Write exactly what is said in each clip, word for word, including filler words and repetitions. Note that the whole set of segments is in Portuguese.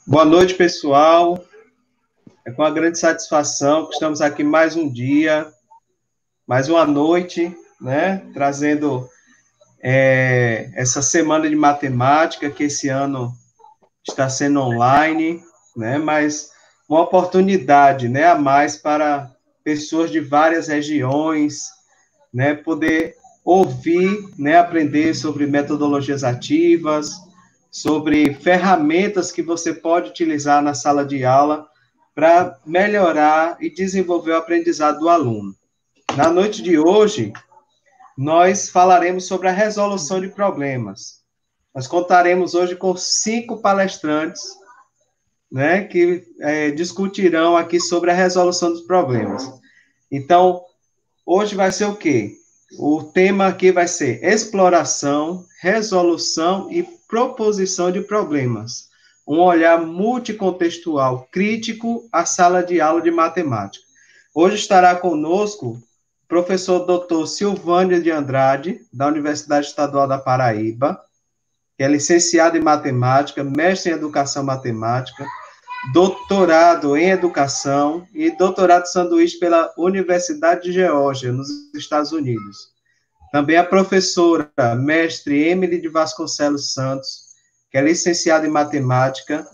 Boa noite, pessoal. É com uma grande satisfação que estamos aqui mais um dia, mais uma noite, né? Trazendo é, essa semana de matemática, que esse ano está sendo online, né? Mas uma oportunidade, né, a mais para pessoas de várias regiões, né, poder ouvir, né, aprender sobre metodologias ativas, sobre ferramentas que você pode utilizar na sala de aula para melhorar e desenvolver o aprendizado do aluno. Na noite de hoje, nós falaremos sobre a resolução de problemas. Nós contaremos hoje com cinco palestrantes, né, que é, discutirão aqui sobre a resolução dos problemas. Então, hoje vai ser o quê? O tema aqui vai ser exploração, resolução e proposição de problemas. Um olhar multicontextual crítico à sala de aula de matemática. Hoje estará conosco o professor doutor Silvânio de Andrade, da Universidade Estadual da Paraíba, que é licenciado em matemática, mestre em educação matemática, doutorado em educação e doutorado sanduíche pela Universidade de Geórgia, nos Estados Unidos. Também a professora, mestre Emily de Vasconcelos Santos, que é licenciada em matemática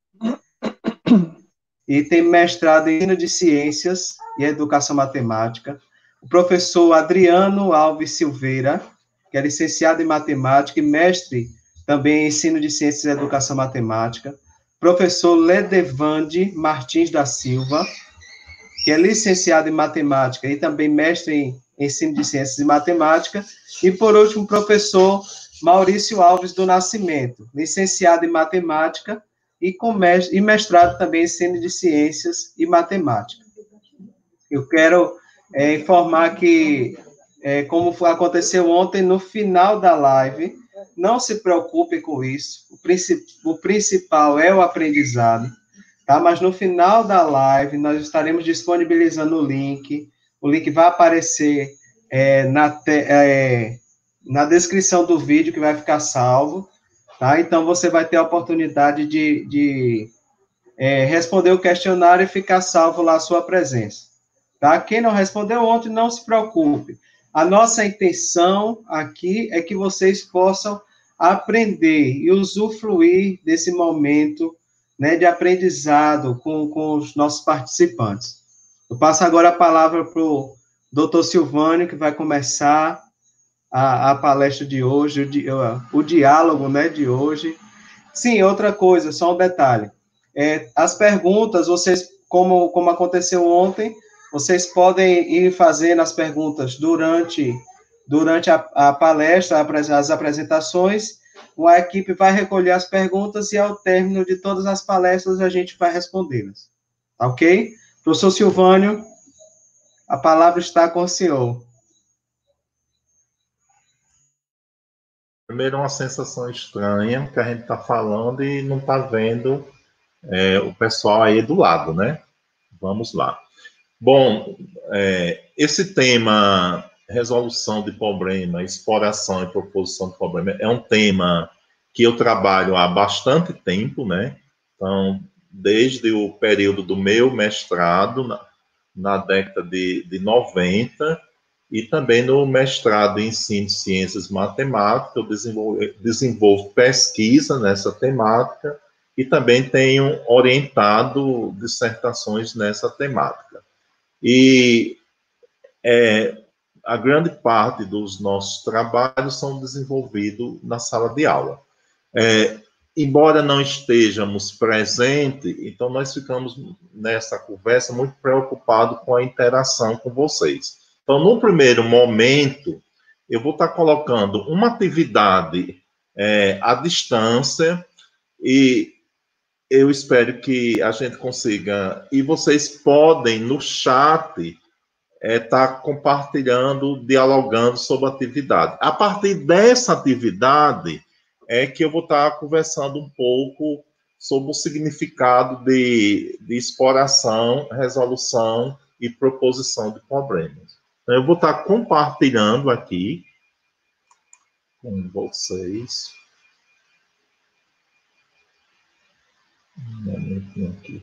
e tem mestrado em ensino de ciências e educação matemática. O professor Adriano Alves Silveira, que é licenciado em matemática e mestre também em ensino de ciências e educação matemática. Professor Ledevande Martins da Silva, que é licenciado em matemática e também mestre em ensino de ciências e matemática. E, por último, professor Maurício Alves do Nascimento, licenciado em matemática e, com mestre, e mestrado também em ensino de ciências e matemática. Eu quero é, informar que, é, como aconteceu ontem, no final da live, não se preocupe com isso, o, princip, o principal é o aprendizado, tá? Mas no final da live, nós estaremos disponibilizando o link, o link vai aparecer é, na, te, é, na descrição do vídeo, que vai ficar salvo, tá? Então, você vai ter a oportunidade de, de é, responder o questionário e ficar salvo lá a sua presença, tá? Quem não respondeu ontem, não se preocupe. A nossa intenção aqui é que vocês possam aprender e usufruir desse momento, né, de aprendizado com, com os nossos participantes. Eu passo agora a palavra para o doutor Silvânio, que vai começar a, a palestra de hoje, o, di, o diálogo, né, de hoje. Sim, outra coisa, só um detalhe. É, as perguntas, vocês, como, como aconteceu ontem, vocês podem ir fazendo as perguntas durante, durante a, a palestra, as apresentações. A equipe vai recolher as perguntas e, ao término de todas as palestras, a gente vai respondê-las. Tá ok? Professor Silvânio, a palavra está com o senhor. Primeiro, uma sensação estranha, que a gente está falando e não está vendo é, o pessoal aí do lado, né? Vamos lá. Bom, é, esse tema, resolução de problema, exploração e proposição de problema, é um tema que eu trabalho há bastante tempo, né? Então, desde o período do meu mestrado, na, na década de, de noventa, e também no mestrado em ensino de ciências matemáticas, eu desenvolvo, desenvolvo pesquisa nessa temática e também tenho orientado dissertações nessa temática. E é, a grande parte dos nossos trabalhos são desenvolvidos na sala de aula. É, embora não estejamos presentes, então nós ficamos nessa conversa muito preocupados com a interação com vocês. Então, no primeiro momento, eu vou estar colocando uma atividade é, à distância e eu espero que a gente consiga, e vocês podem, no chat, é, estar compartilhando, dialogando sobre a atividade. A partir dessa atividade, é que eu vou estar conversando um pouco sobre o significado de, de exploração, resolução e proposição de problemas. Então, eu vou estar compartilhando aqui com vocês. Um momentinho aqui.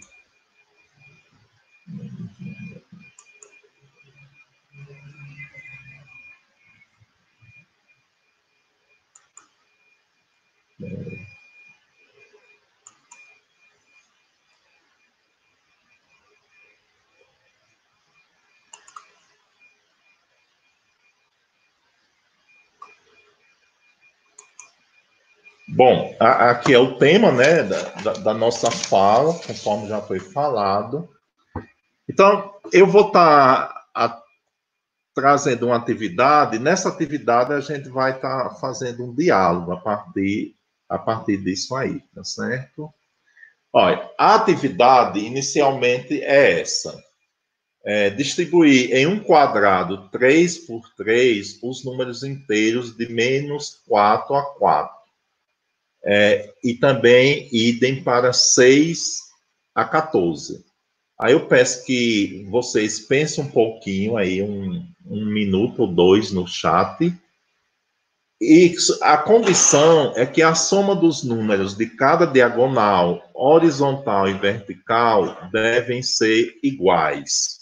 Bom, a, aqui é o tema, né, da, da, da nossa fala, conforme já foi falado. Então, eu vou estar tá trazendo uma atividade. Nessa atividade, a gente vai estar tá fazendo um diálogo a partir, a partir disso aí, tá certo? Olha, a atividade inicialmente é essa. É, distribuir em um quadrado três por três os números inteiros de menos quatro a quatro. É, e também idem para seis a quatorze. Aí eu peço que vocês pensem um pouquinho aí, um, um minuto ou dois no chat. E a condição é que a soma dos números de cada diagonal, horizontal e vertical devem ser iguais.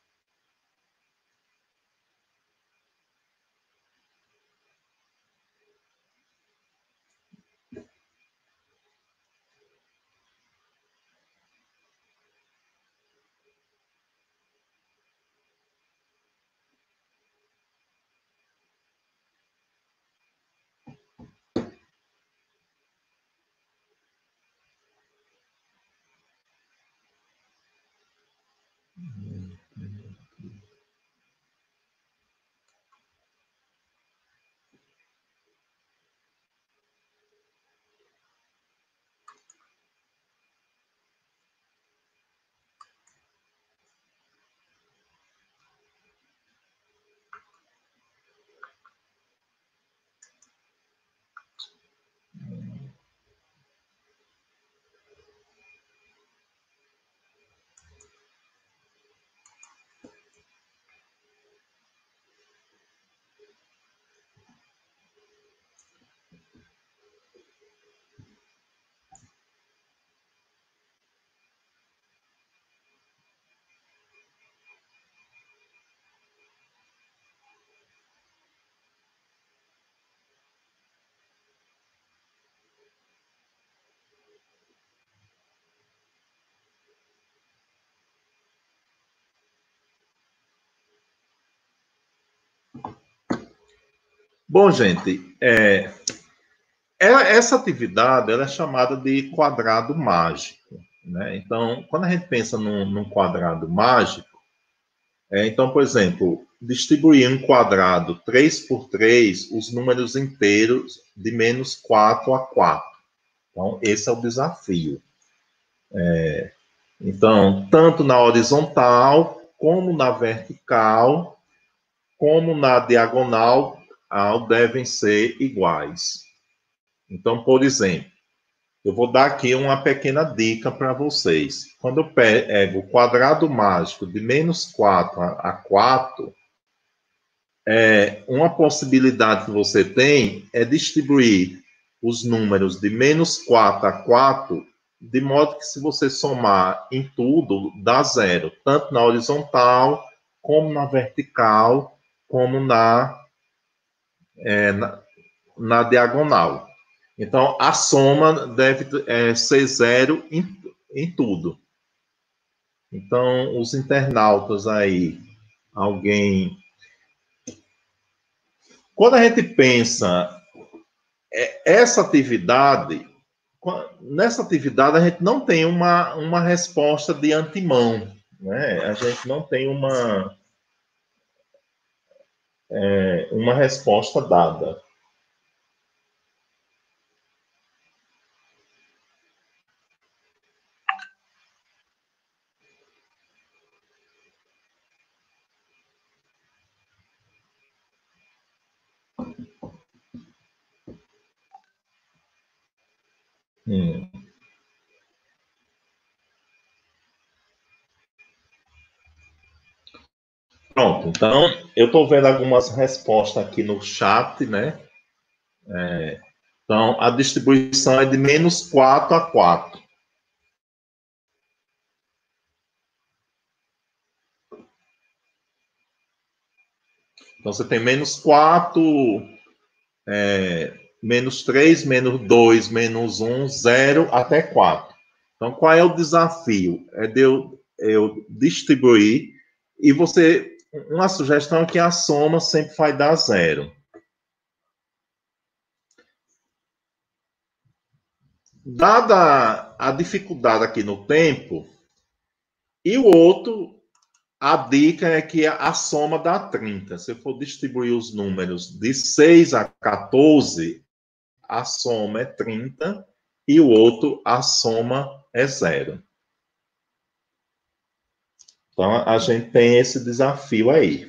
Bom, gente, é, essa atividade ela é chamada de quadrado mágico, né? Então, quando a gente pensa num, num quadrado mágico, é, então, por exemplo, distribuir um quadrado três por três, os números inteiros de menos quatro a quatro. Então, esse é o desafio. É, então, tanto na horizontal, como na vertical, como na diagonal, devem ser iguais. Então, por exemplo, eu vou dar aqui uma pequena dica para vocês. Quando eu pego o quadrado mágico de menos quatro a quatro, é, uma possibilidade que você tem é distribuir os números de menos quatro a quatro, de modo que se você somar em tudo, dá zero, tanto na horizontal, como na vertical, como na, é, na, na diagonal. Então, a soma deve é, ser zero em, em tudo. Então, os internautas aí, alguém... Quando a gente pensa essa atividade, nessa atividade a gente não tem uma, uma resposta de antemão, né? A gente não tem uma, é, uma resposta dada. Hum. Pronto, então eu estou vendo algumas respostas aqui no chat, né? É, então, a distribuição é de menos quatro a quatro. Então, você tem menos quatro, é, menos três, menos dois, menos um, zero até quatro. Então, qual é o desafio? É de eu, eu distribuir e você... Uma sugestão é que a soma sempre vai dar zero. Dada a dificuldade aqui no tempo, e o outro, a dica é que a soma dá trinta. Se eu for distribuir os números de seis a quatorze, a soma é trinta, e o outro, a soma é zero. Então, a gente tem esse desafio aí.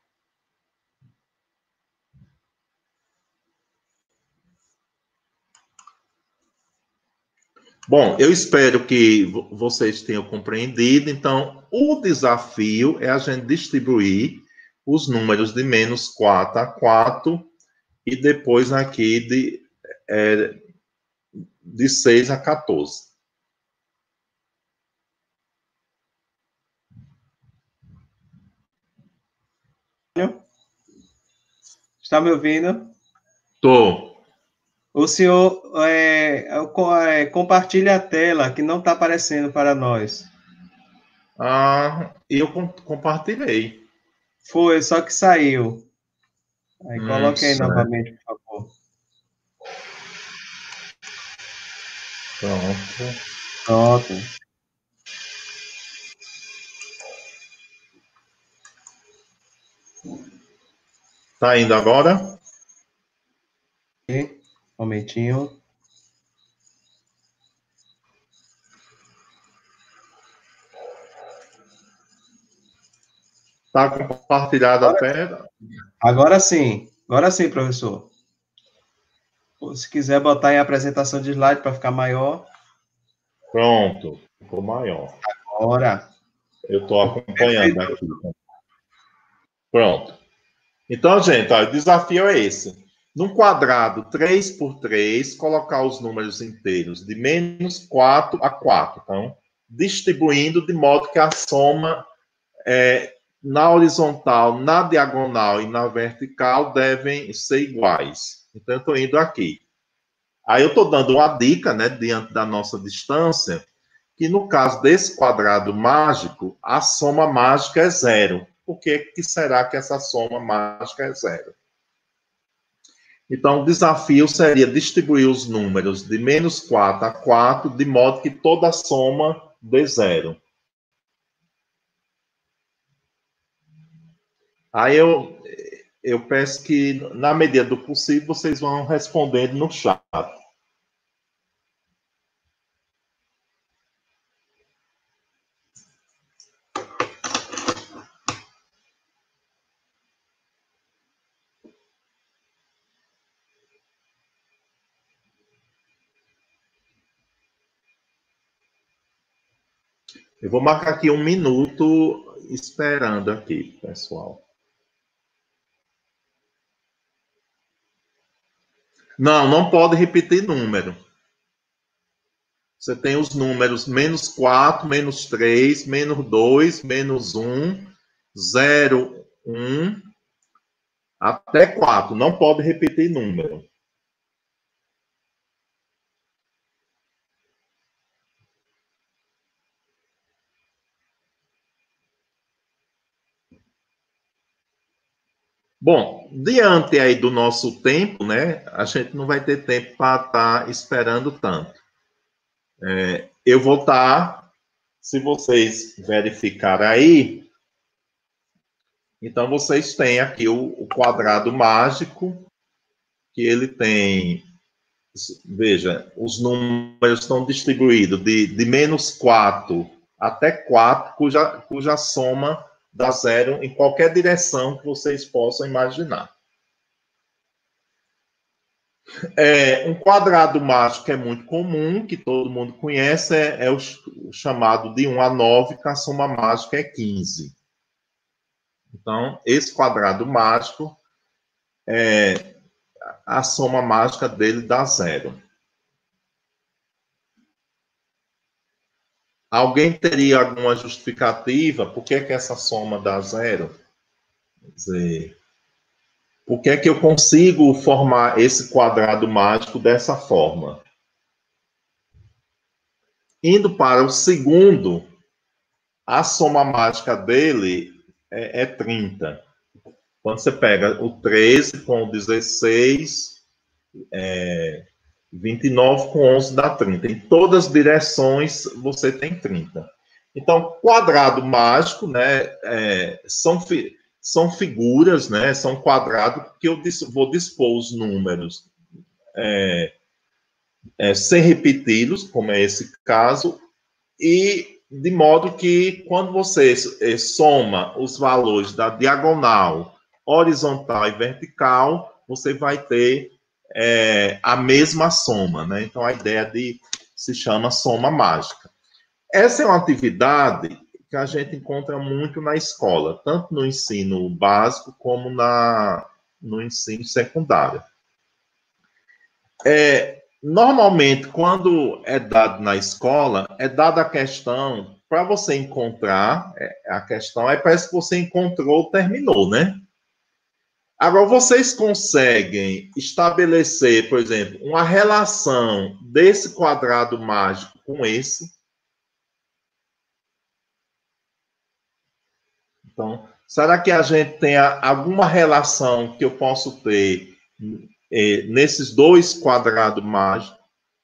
Bom, eu espero que vocês tenham compreendido. Então, o desafio é a gente distribuir os números de menos quatro a quatro e depois aqui de, é, de seis a quatorze. Está me ouvindo? Tô. O senhor é, é, compartilha a tela, que não está aparecendo para nós. Ah, eu compartilhei. Foi, só que saiu. Aí Hum, coloque aí certo. novamente, por favor. Pronto. Pronto. Tá indo agora? Um momentinho. Tá compartilhada a Agora, tela? agora sim. Agora sim, professor. Se quiser botar em apresentação de slide para ficar maior. Pronto. Ficou maior. Agora. Eu estou acompanhando Perfeito. aqui. Pronto. Então, gente, ó, o desafio é esse. Num quadrado três por três, colocar os números inteiros de menos quatro a quatro. Então, distribuindo de modo que a soma é, na horizontal, na diagonal e na vertical devem ser iguais. Então, eu estou indo aqui. Aí eu estou dando uma dica, né, diante da nossa distância, que no caso desse quadrado mágico, a soma mágica é zero. Por que, que será que essa soma mágica é zero? Então, o desafio seria distribuir os números de menos quatro a quatro, de modo que toda a soma dê zero. Aí eu, eu peço que, na medida do possível, vocês vão respondendo no chat. Eu vou marcar aqui um minuto esperando aqui, pessoal. Não, não pode repetir número. Você tem os números menos quatro, menos três, menos dois, menos um, zero, um, até quatro. Não pode repetir número. Bom, diante aí do nosso tempo, né? A gente não vai ter tempo para estar esperando tanto. É, eu vou estar, se vocês verificarem aí, então vocês têm aqui o, o quadrado mágico, que ele tem, veja, os números estão distribuídos de, de menos quatro até quatro, cuja, cuja soma dá zero em qualquer direção que vocês possam imaginar. É, um quadrado mágico é muito comum, que todo mundo conhece, é, é o, o chamado de um a nove, que a soma mágica é quinze. Então, esse quadrado mágico, é, a soma mágica dele dá zero. Alguém teria alguma justificativa por que, que essa soma dá zero? Quer dizer, Por que é que eu consigo formar esse quadrado mágico dessa forma? Indo para o segundo, a soma mágica dele é, é trinta. Quando você pega o treze com o dezesseis, é, vinte e nove com onze dá trinta. Em todas as direções você tem trinta. Então, quadrado mágico, né, é, são, fi, são figuras, né, são quadrados que eu dis, vou dispor os números é, é, sem repeti-los, como é esse caso, e de modo que quando você é, soma os valores da diagonal, horizontal e vertical, você vai ter é, a mesma soma, né? Então, a ideia de se chama soma mágica. Essa é uma atividade que a gente encontra muito na escola, tanto no ensino básico como na, no ensino secundário. É, normalmente, quando é dado na escola, é dada a questão, para você encontrar, é, a questão é parece que você encontrou, terminou, né? Agora, vocês conseguem estabelecer, por exemplo, uma relação desse quadrado mágico com esse? Então, será que a gente tem alguma relação que eu posso ter eh, nesses dois quadrados mágicos?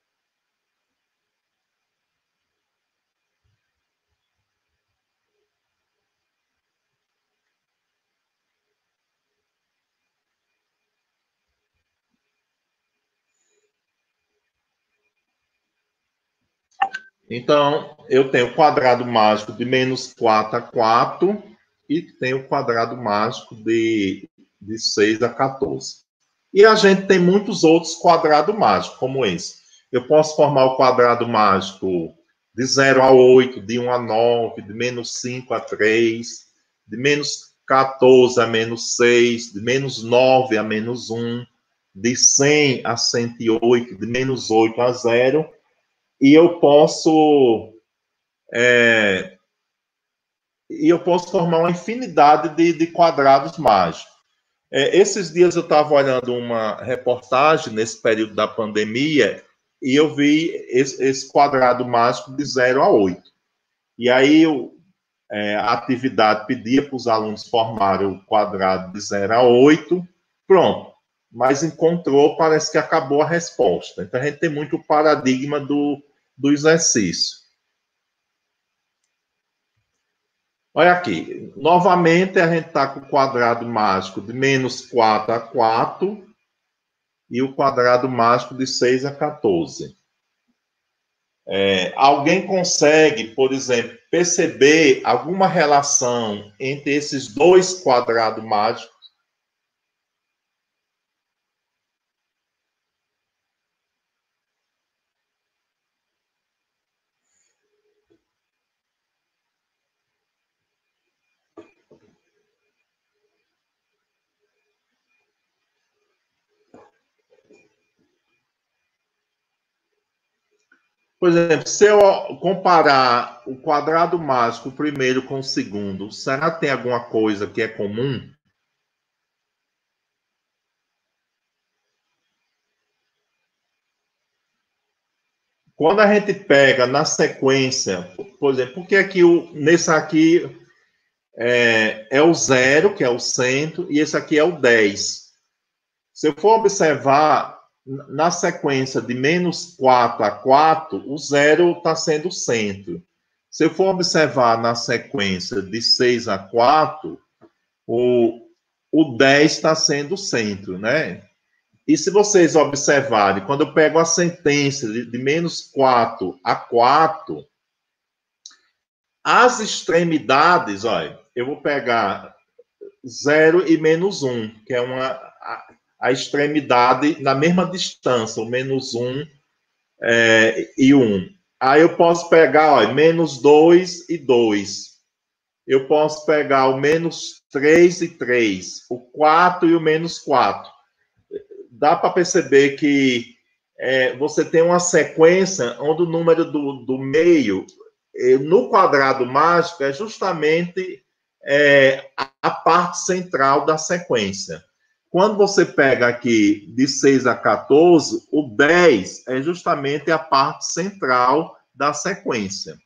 Então, eu tenho o quadrado mágico de menos quatro a quatro e tenho o quadrado mágico de, de seis a quatorze. E a gente tem muitos outros quadrados mágicos, como esse. Eu posso formar o quadrado mágico de zero a oito, de um a nove, de menos cinco a três, de menos quatorze a menos seis, de menos nove a menos um, de cem a cento e oito, de menos oito a zero. E eu posso é, e eu posso formar uma infinidade de, de quadrados mágicos. É, esses dias eu estava olhando uma reportagem nesse período da pandemia e eu vi esse, esse quadrado mágico de zero a oito. E aí eu, é, a atividade pedia para os alunos formarem o quadrado de zero a oito. Pronto. Mas encontrou, parece que acabou a resposta. Então a gente tem muito o paradigma do do exercício. Olha aqui, novamente a gente está com o quadrado mágico de menos quatro a quatro e o quadrado mágico de seis a quatorze. É, alguém consegue, por exemplo, perceber alguma relação entre esses dois quadrados mágicos? Por exemplo, se eu comparar o quadrado mágico primeiro com o segundo, será que tem alguma coisa que é comum? Quando a gente pega na sequência, por exemplo, porque aqui o, nesse aqui é, é o zero, que é o centro, e esse aqui é o dez. Se eu for observar, na sequência de menos quatro a quatro, o zero está sendo o centro. Se eu for observar na sequência de seis a quatro, o, o dez está sendo o centro, né? E se vocês observarem, quando eu pego a sentença de, de menos quatro a quatro, as extremidades, olha, eu vou pegar zero e menos um, que é uma, a, a extremidade na mesma distância, o menos um é, e um. Aí eu posso pegar, olha, menos dois e dois. Eu posso pegar o menos três e três, o quatro e o menos quatro. Dá para perceber que é, você tem uma sequência onde o número do, do meio, no quadrado mágico, é justamente é, a, a parte central da sequência. quando você pega aqui de seis a quatorze, o dez é justamente a parte central da sequência.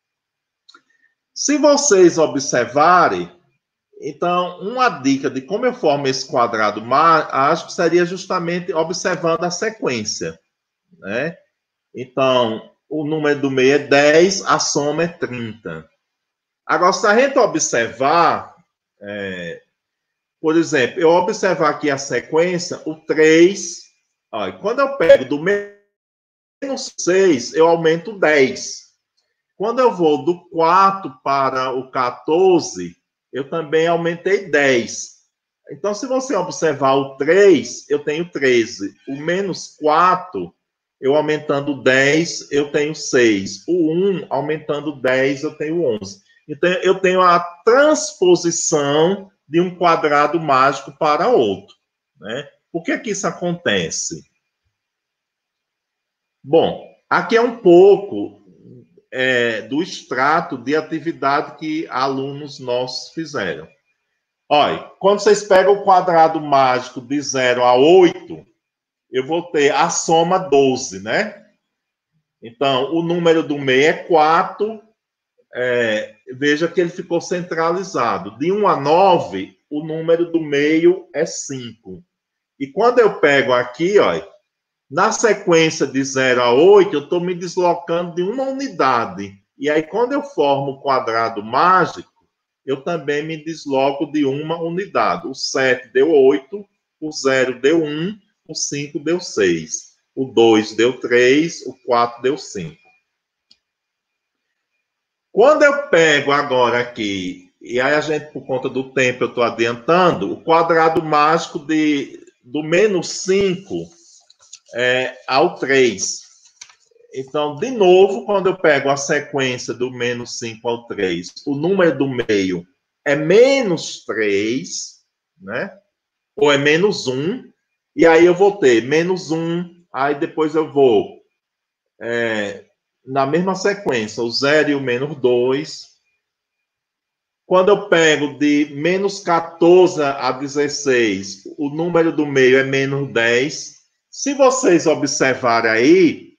Se vocês observarem, então, uma dica de como eu formo esse quadrado mágico seria justamente observando a sequência, né? Então, o número do meio é dez, a soma é trinta. Agora, se a gente observar, é, por exemplo, eu observar aqui a sequência, o três, ó, quando eu pego do menos seis, eu aumento dez. Quando eu vou do quatro para o quatorze, eu também aumentei dez. Então, se você observar o três, eu tenho treze. O menos quatro, eu aumentando dez, eu tenho seis. O um, aumentando dez, eu tenho onze. Então, eu tenho a transposição de um quadrado mágico para outro, né? Por que que isso acontece? Bom, aqui é um pouco é, do extrato de atividade que alunos nossos fizeram. Olha, quando vocês pegam o quadrado mágico de zero a oito, eu vou ter a soma doze, né? Então, o número do meio é quatro. É, veja que ele ficou centralizado. De um a nove, o número do meio é cinco. E quando eu pego aqui, olha, na sequência de zero a oito, eu estou me deslocando de uma unidade. E aí, quando eu formo o quadrado mágico, eu também me desloco de uma unidade. O sete deu oito, o zero deu um, o cinco deu seis, o dois deu três, o quatro deu cinco. Quando eu pego agora aqui, e aí a gente, por conta do tempo, eu estou adiantando, o quadrado mágico de, do menos cinco é, ao três. Então, de novo, quando eu pego a sequência do menos cinco ao três, o número do meio é menos três, né? Ou é menos um, e aí eu vou ter menos um, aí depois eu vou, é, na mesma sequência, o zero e o menos dois. Quando eu pego de menos quatorze a dezesseis, o número do meio é menos dez. Se vocês observarem aí,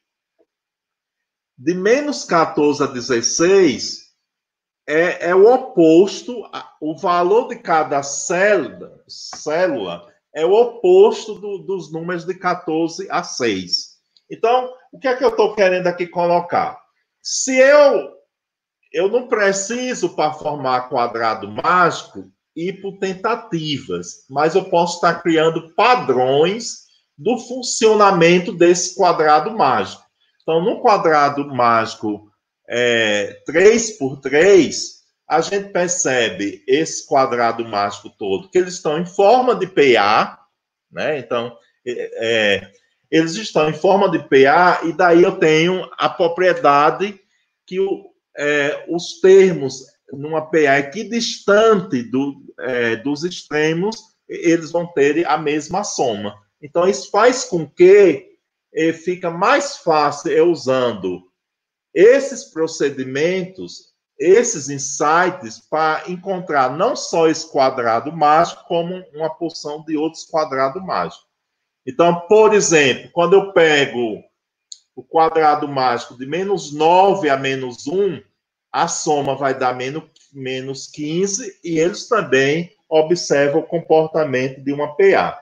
de menos quatorze a dezesseis é, é o oposto, o valor de cada célula, célula é o oposto do, dos números de quatorze a seis. Então, o que é que eu estou querendo aqui colocar? Se eu, eu não preciso, para formar quadrado mágico, ir por tentativas, mas eu posso estar criando padrões do funcionamento desse quadrado mágico. Então, no quadrado mágico é, três por três, a gente percebe esse quadrado mágico todo, que eles estão em forma de P A, né? Então, é, eles estão em forma de P A, e daí eu tenho a propriedade que o, é, os termos numa P A equidistante do, é, dos extremos, eles vão ter a mesma soma. Então, isso faz com que eh, fica mais fácil eu usando esses procedimentos, esses insights, para encontrar não só esse quadrado mágico, como uma porção de outros quadrados mágicos. Então, por exemplo, quando eu pego o quadrado mágico de menos nove a menos um, a soma vai dar menos, menos quinze, e eles também observam o comportamento de uma P A.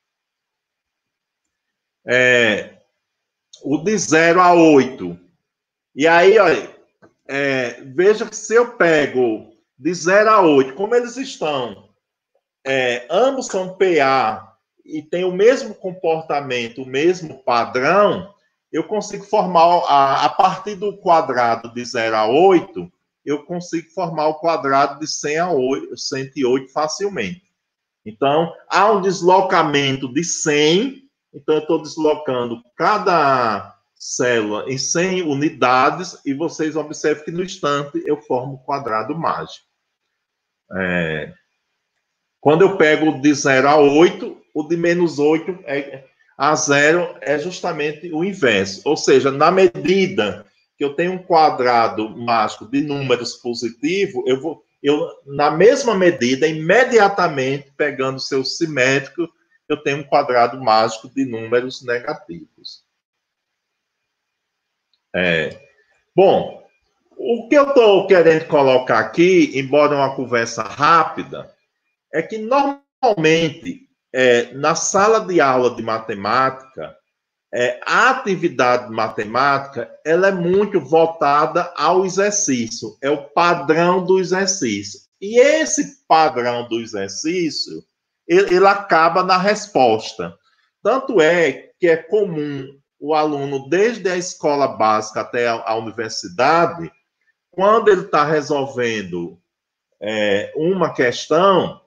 É, o de zero a oito. E aí, olha, é, veja que se eu pego de zero a oito, como eles estão, é, ambos são P A e têm o mesmo comportamento, o mesmo padrão, eu consigo formar, a, a partir do quadrado de zero a oito, eu consigo formar o quadrado de cem a oito, cento e oito facilmente. Então, há um deslocamento de cem, então eu estou deslocando cada célula em cem unidades, e vocês observam que no instante eu formo o quadrado mágico. É, quando eu pego de zero a oito, o de menos oito é, a zero é justamente o inverso. Ou seja, na medida que eu tenho um quadrado mágico de números positivos, eu vou, eu, na mesma medida, imediatamente, pegando o seu simétrico, eu tenho um quadrado mágico de números negativos. É. Bom, o que eu estou querendo colocar aqui, embora uma conversa rápida, é que normalmente, é, na sala de aula de matemática, é, a atividade matemática ela é muito voltada ao exercício, é o padrão do exercício. E esse padrão do exercício, ele, ele acaba na resposta. Tanto é que é comum o aluno, desde a escola básica até a, a universidade, quando ele está resolvendo é, uma questão,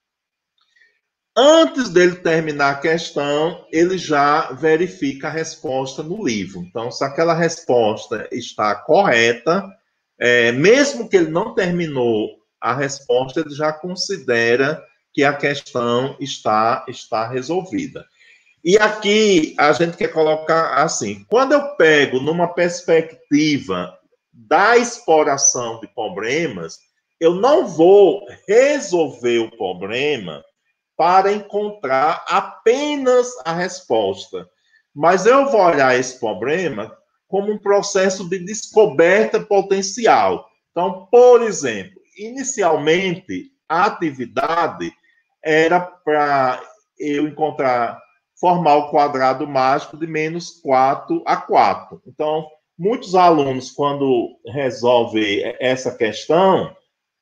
antes dele terminar a questão, ele já verifica a resposta no livro. Então, se aquela resposta está correta, é, mesmo que ele não terminou a resposta, ele já considera que a questão está, está resolvida. E aqui a gente quer colocar assim, quando eu pego numa perspectiva da exploração de problemas, eu não vou resolver o problema para encontrar apenas a resposta, mas eu vou olhar esse problema como um processo de descoberta potencial. Então, por exemplo, inicialmente, a atividade era para eu encontrar, formar o quadrado mágico de menos quatro a quatro. Então, muitos alunos, quando resolvem essa questão,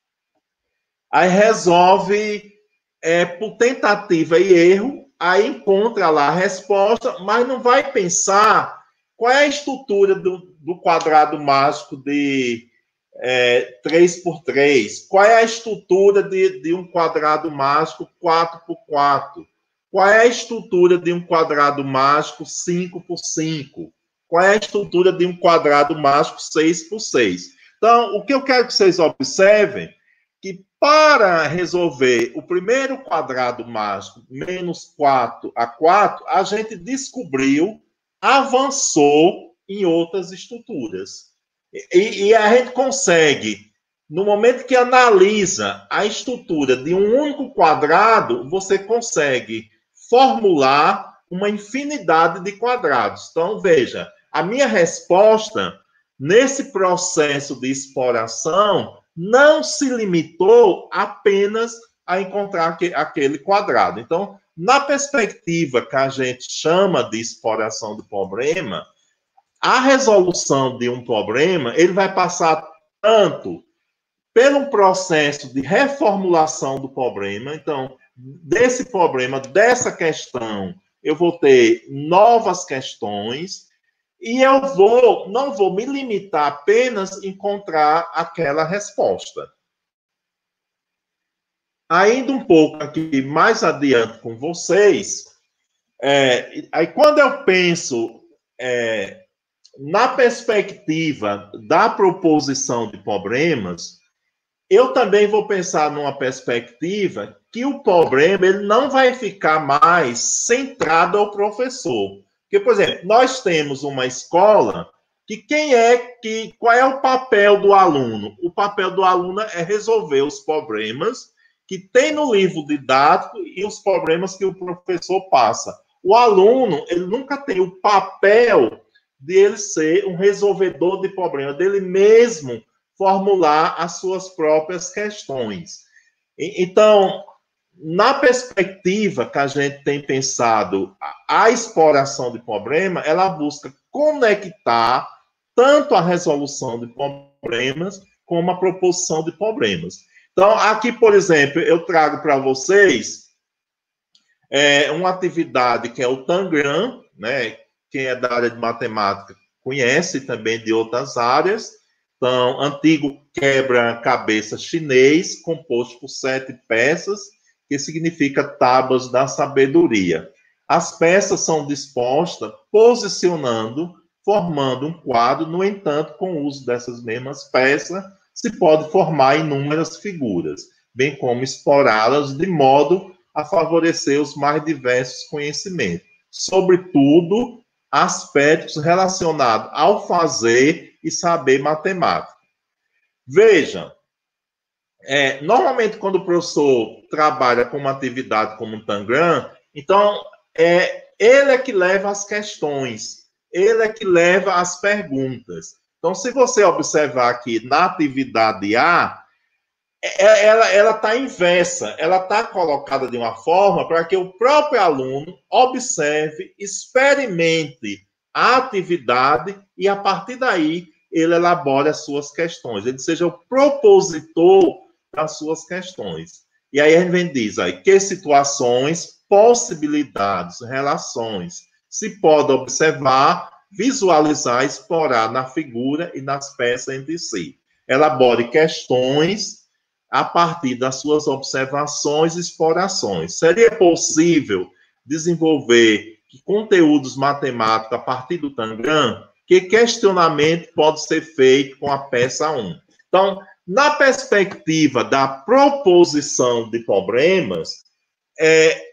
aí resolve é, por tentativa e erro, aí encontra lá a resposta, mas não vai pensar qual é a estrutura do, do quadrado mágico de é, três por três, qual é a estrutura de, de um quadrado mágico quatro por quatro, qual é a estrutura de um quadrado mágico cinco por cinco, qual é a estrutura de um quadrado mágico seis por seis. Então, o que eu quero que vocês observem, que para resolver o primeiro quadrado mágico, menos quatro a quatro, a gente descobriu, avançou em outras estruturas. E, e a gente consegue, no momento que analisa a estrutura de um único quadrado, você consegue formular uma infinidade de quadrados. Então, veja, a minha resposta nesse processo de exploração não se limitou apenas a encontrar aquele quadrado. Então, na perspectiva que a gente chama de exploração do problema, a resolução de um problema, ele vai passar tanto pelo processo de reformulação do problema. Então, desse problema, dessa questão, eu vou ter novas questões e eu vou, não vou me limitar apenas a encontrar aquela resposta. Ainda um pouco aqui mais adiante com vocês, é, aí quando eu penso é, na perspectiva da proposição de problemas, eu também vou pensar numa perspectiva que o problema ele não vai ficar mais centrado ao professor. Porque, por exemplo, nós temos uma escola que quem é que qual é o papel do aluno? O papel do aluno é resolver os problemas que tem no livro didático e os problemas que o professor passa. O aluno, ele nunca tem o papel de ele ser um resolvedor de problema, dele mesmo formular as suas próprias questões. Então, na perspectiva que a gente tem pensado a exploração de problema, ela busca conectar tanto a resolução de problemas como a proposição de problemas. Então, aqui, por exemplo, eu trago para vocês é, uma atividade que é o Tangram, né? Quem é da área de matemática conhece também de outras áreas. Então, antigo quebra-cabeça chinês, composto por sete peças, que significa tábuas da sabedoria. As peças são dispostas, posicionando, formando um quadro. No entanto, com o uso dessas mesmas peças, se pode formar inúmeras figuras, bem como explorá-las de modo a favorecer os mais diversos conhecimentos. Sobretudo, aspectos relacionados ao fazer e saber matemática. Vejam, é, normalmente quando o professor trabalha com uma atividade como um Tangram, Então, é, ele é que leva as questões, ele é que leva as perguntas. Então, se você observar aqui na atividade A, ela está inversa, ela está colocada de uma forma para que o próprio aluno observe, experimente a atividade e, a partir daí, ele elabore as suas questões, ele seja o propositor das suas questões. E aí a gente vem diz aí, que situações, possibilidades, relações se pode observar, visualizar, explorar na figura e nas peças entre si. Elabore questões a partir das suas observações e explorações. Seria possível desenvolver conteúdos matemáticos a partir do Tangram? Que questionamento pode ser feito com a peça um? Então, na perspectiva da proposição de problemas, é,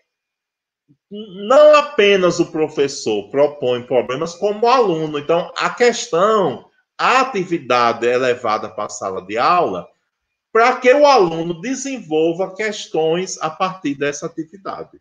não apenas o professor propõe problemas, como o aluno. Então, a questão, a atividade é levada para a sala de aula para que o aluno desenvolva questões a partir dessa atividade.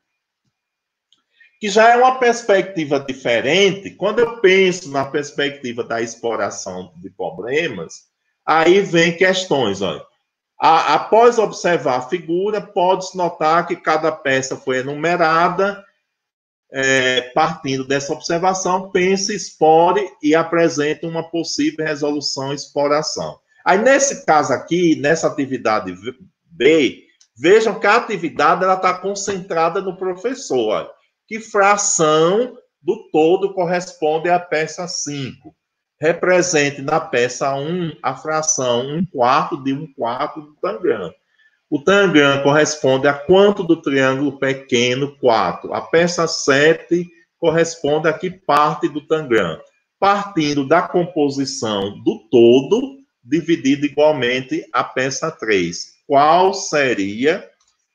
Que já é uma perspectiva diferente. Quando eu penso na perspectiva da exploração de problemas, aí vem questões, olha. A, após observar a figura, pode-se notar que cada peça foi enumerada, é, partindo dessa observação, pense, explore e apresente uma possível resolução e exploração. Aí, nesse caso aqui, nessa atividade B, vejam que a atividade está concentrada no professor. Olha, que fração do todo corresponde à peça cinco. Represente na peça um a fração um quarto de um quarto do Tangram. O Tangram corresponde a quanto do triângulo pequeno quatro. A peça sete corresponde a que parte do Tangram. Partindo da composição do todo, dividido igualmente a peça três. Qual seria...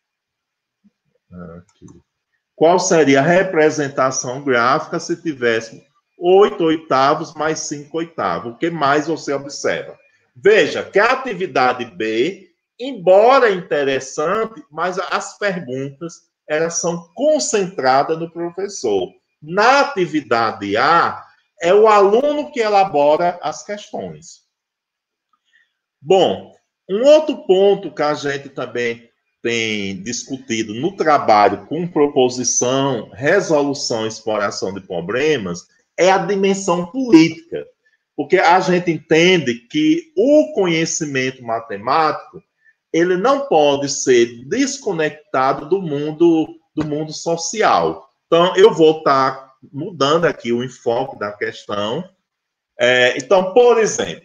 Aqui. Qual seria a representação gráfica se tivéssemos oito oitavos mais cinco oitavos? O que mais você observa? Veja que a atividade B, embora interessante, mas as perguntas elas são concentradas no professor. Na atividade A, é o aluno que elabora as questões. Bom, um outro ponto que a gente também tem discutido no trabalho com proposição, resolução e exploração de problemas é a dimensão política. Porque a gente entende que o conhecimento matemático ele não pode ser desconectado do mundo, do mundo social. Então, eu vou estar mudando aqui o enfoque da questão. É, então, por exemplo,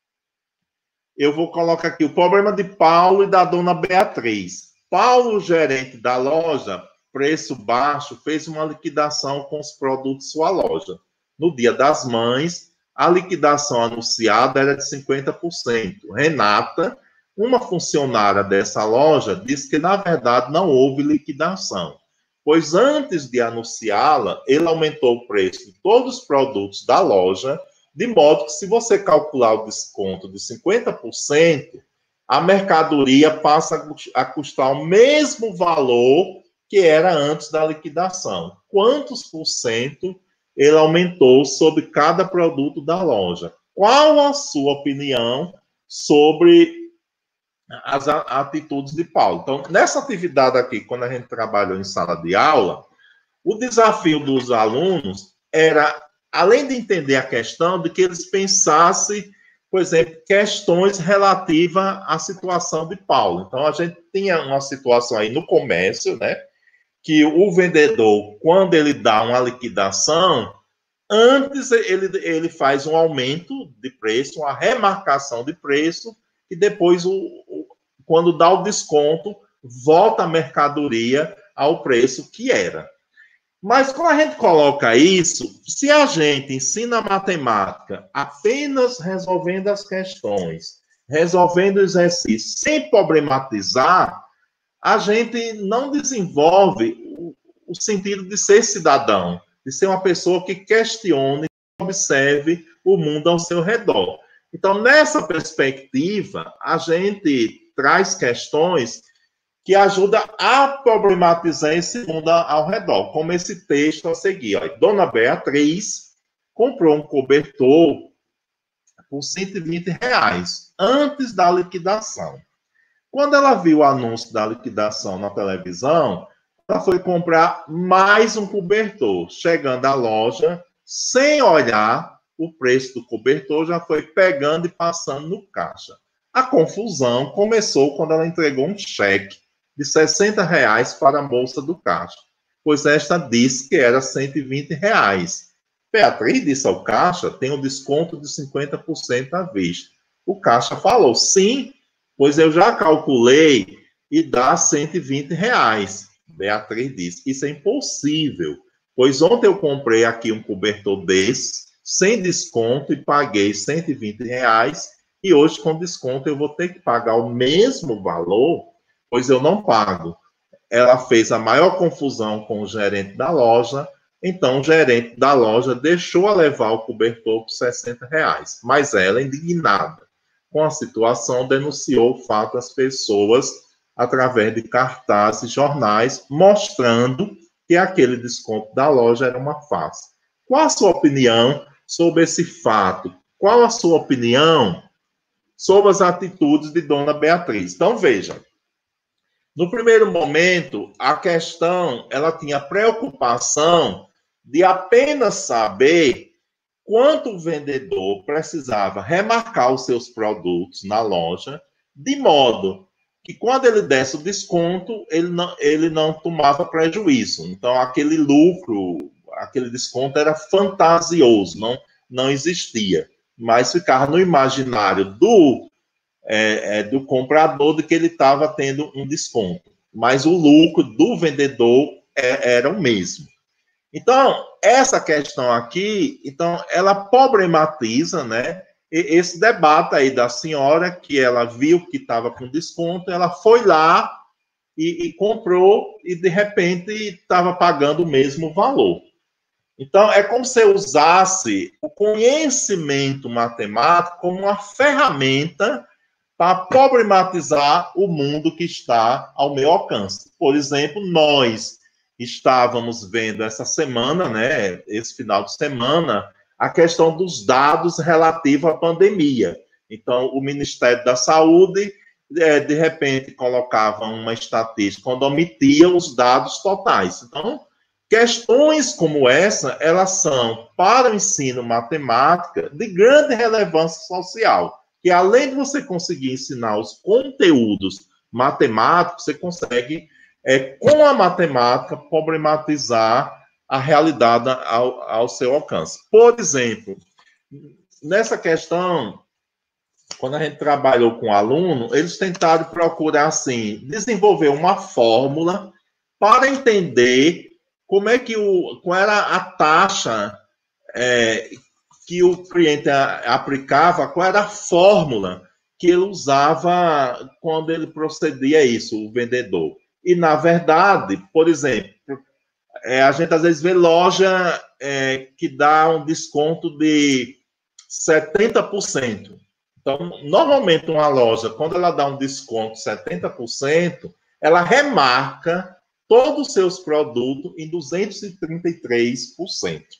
eu vou colocar aqui o problema de Paulo e da dona Beatriz. Paulo, gerente da loja, preço baixo, fez uma liquidação com os produtos de sua loja. No Dia das Mães, a liquidação anunciada era de cinquenta por cento. Renata, uma funcionária dessa loja, disse que, na verdade, não houve liquidação, pois antes de anunciá-la, ele aumentou o preço de todos os produtos da loja, de modo que, se você calcular o desconto de cinquenta por cento, a mercadoria passa a custar o mesmo valor que era antes da liquidação. Quantos por cento ele aumentou sobre cada produto da loja? Qual a sua opinião sobre as atitudes de Paulo? Então, nessa atividade aqui, quando a gente trabalhou em sala de aula, o desafio dos alunos era, além de entender a questão, de que eles pensassem, por exemplo, questões relativas à situação de Paulo. Então, a gente tinha uma situação aí no comércio, né? Que o vendedor, quando ele dá uma liquidação, antes ele, ele faz um aumento de preço, uma remarcação de preço, e depois, o, o, quando dá o desconto, volta a mercadoria ao preço que era. Mas quando a gente coloca isso, se a gente ensina matemática apenas resolvendo as questões, resolvendo exercícios, sem problematizar, a gente não desenvolve o, o sentido de ser cidadão, de ser uma pessoa que questione, que observe o mundo ao seu redor. Então, nessa perspectiva, a gente traz questões que ajuda a problematizar esse mundo ao redor, como esse texto a seguir. Ó. Dona Beatriz comprou um cobertor por cento e vinte reais, antes da liquidação. Quando ela viu o anúncio da liquidação na televisão, ela foi comprar mais um cobertor. Chegando à loja, sem olhar o preço do cobertor, já foi pegando e passando no caixa. A confusão começou quando ela entregou um cheque de sessenta reais para a moça do caixa, pois esta disse que era cento e vinte reais. Beatriz disse ao caixa, tem um desconto de cinquenta por cento à vista. O caixa falou, sim, pois eu já calculei e dá cento e vinte reais. Beatriz disse, isso é impossível, pois ontem eu comprei aqui um cobertor desse, sem desconto, e paguei cento e vinte reais, e hoje com desconto eu vou ter que pagar o mesmo valor, pois eu não pago. Ela fez a maior confusão com o gerente da loja, então o gerente da loja deixou a levar o cobertor por sessenta reais, mas ela, indignada com a situação, denunciou o fato às pessoas através de cartazes e jornais, mostrando que aquele desconto da loja era uma farsa. Qual a sua opinião sobre esse fato? Qual a sua opinião sobre as atitudes de Dona Beatriz? Então, veja, no primeiro momento, a questão, ela tinha preocupação de apenas saber quanto o vendedor precisava remarcar os seus produtos na loja, de modo que quando ele desse o desconto, ele não, ele não tomava prejuízo. Então, aquele lucro, aquele desconto era fantasioso, não, não existia. Mas ficava no imaginário do, é, é, do comprador de que ele estava tendo um desconto. Mas o lucro do vendedor é, era o mesmo. Então, essa questão aqui, então, ela problematiza, né, esse debate aí da senhora, que ela viu que estava com desconto, ela foi lá e, e comprou, e de repente estava pagando o mesmo valor. Então, é como se eu usasse o conhecimento matemático como uma ferramenta para problematizar o mundo que está ao meu alcance. Por exemplo, nós estávamos vendo essa semana, né, esse final de semana, a questão dos dados relativos à pandemia. Então, o Ministério da Saúde, é, de repente, colocava uma estatística quando omitia os dados totais. Então, questões como essa, elas são, para o ensino matemática, de grande relevância social, que além de você conseguir ensinar os conteúdos matemáticos, você consegue, é, com a matemática, problematizar a realidade ao, ao seu alcance. Por exemplo, nessa questão, quando a gente trabalhou com aluno, eles tentaram procurar, assim, desenvolver uma fórmula para entender como é que o, qual era a taxa é, que o cliente a, aplicava, qual era a fórmula que ele usava quando ele procedia a isso, o vendedor. E, na verdade, por exemplo, é, a gente às vezes vê loja é, que dá um desconto de setenta por cento. Então, normalmente uma loja, quando ela dá um desconto de setenta por cento, ela remarca todos os seus produtos em duzentos e trinta e três por cento.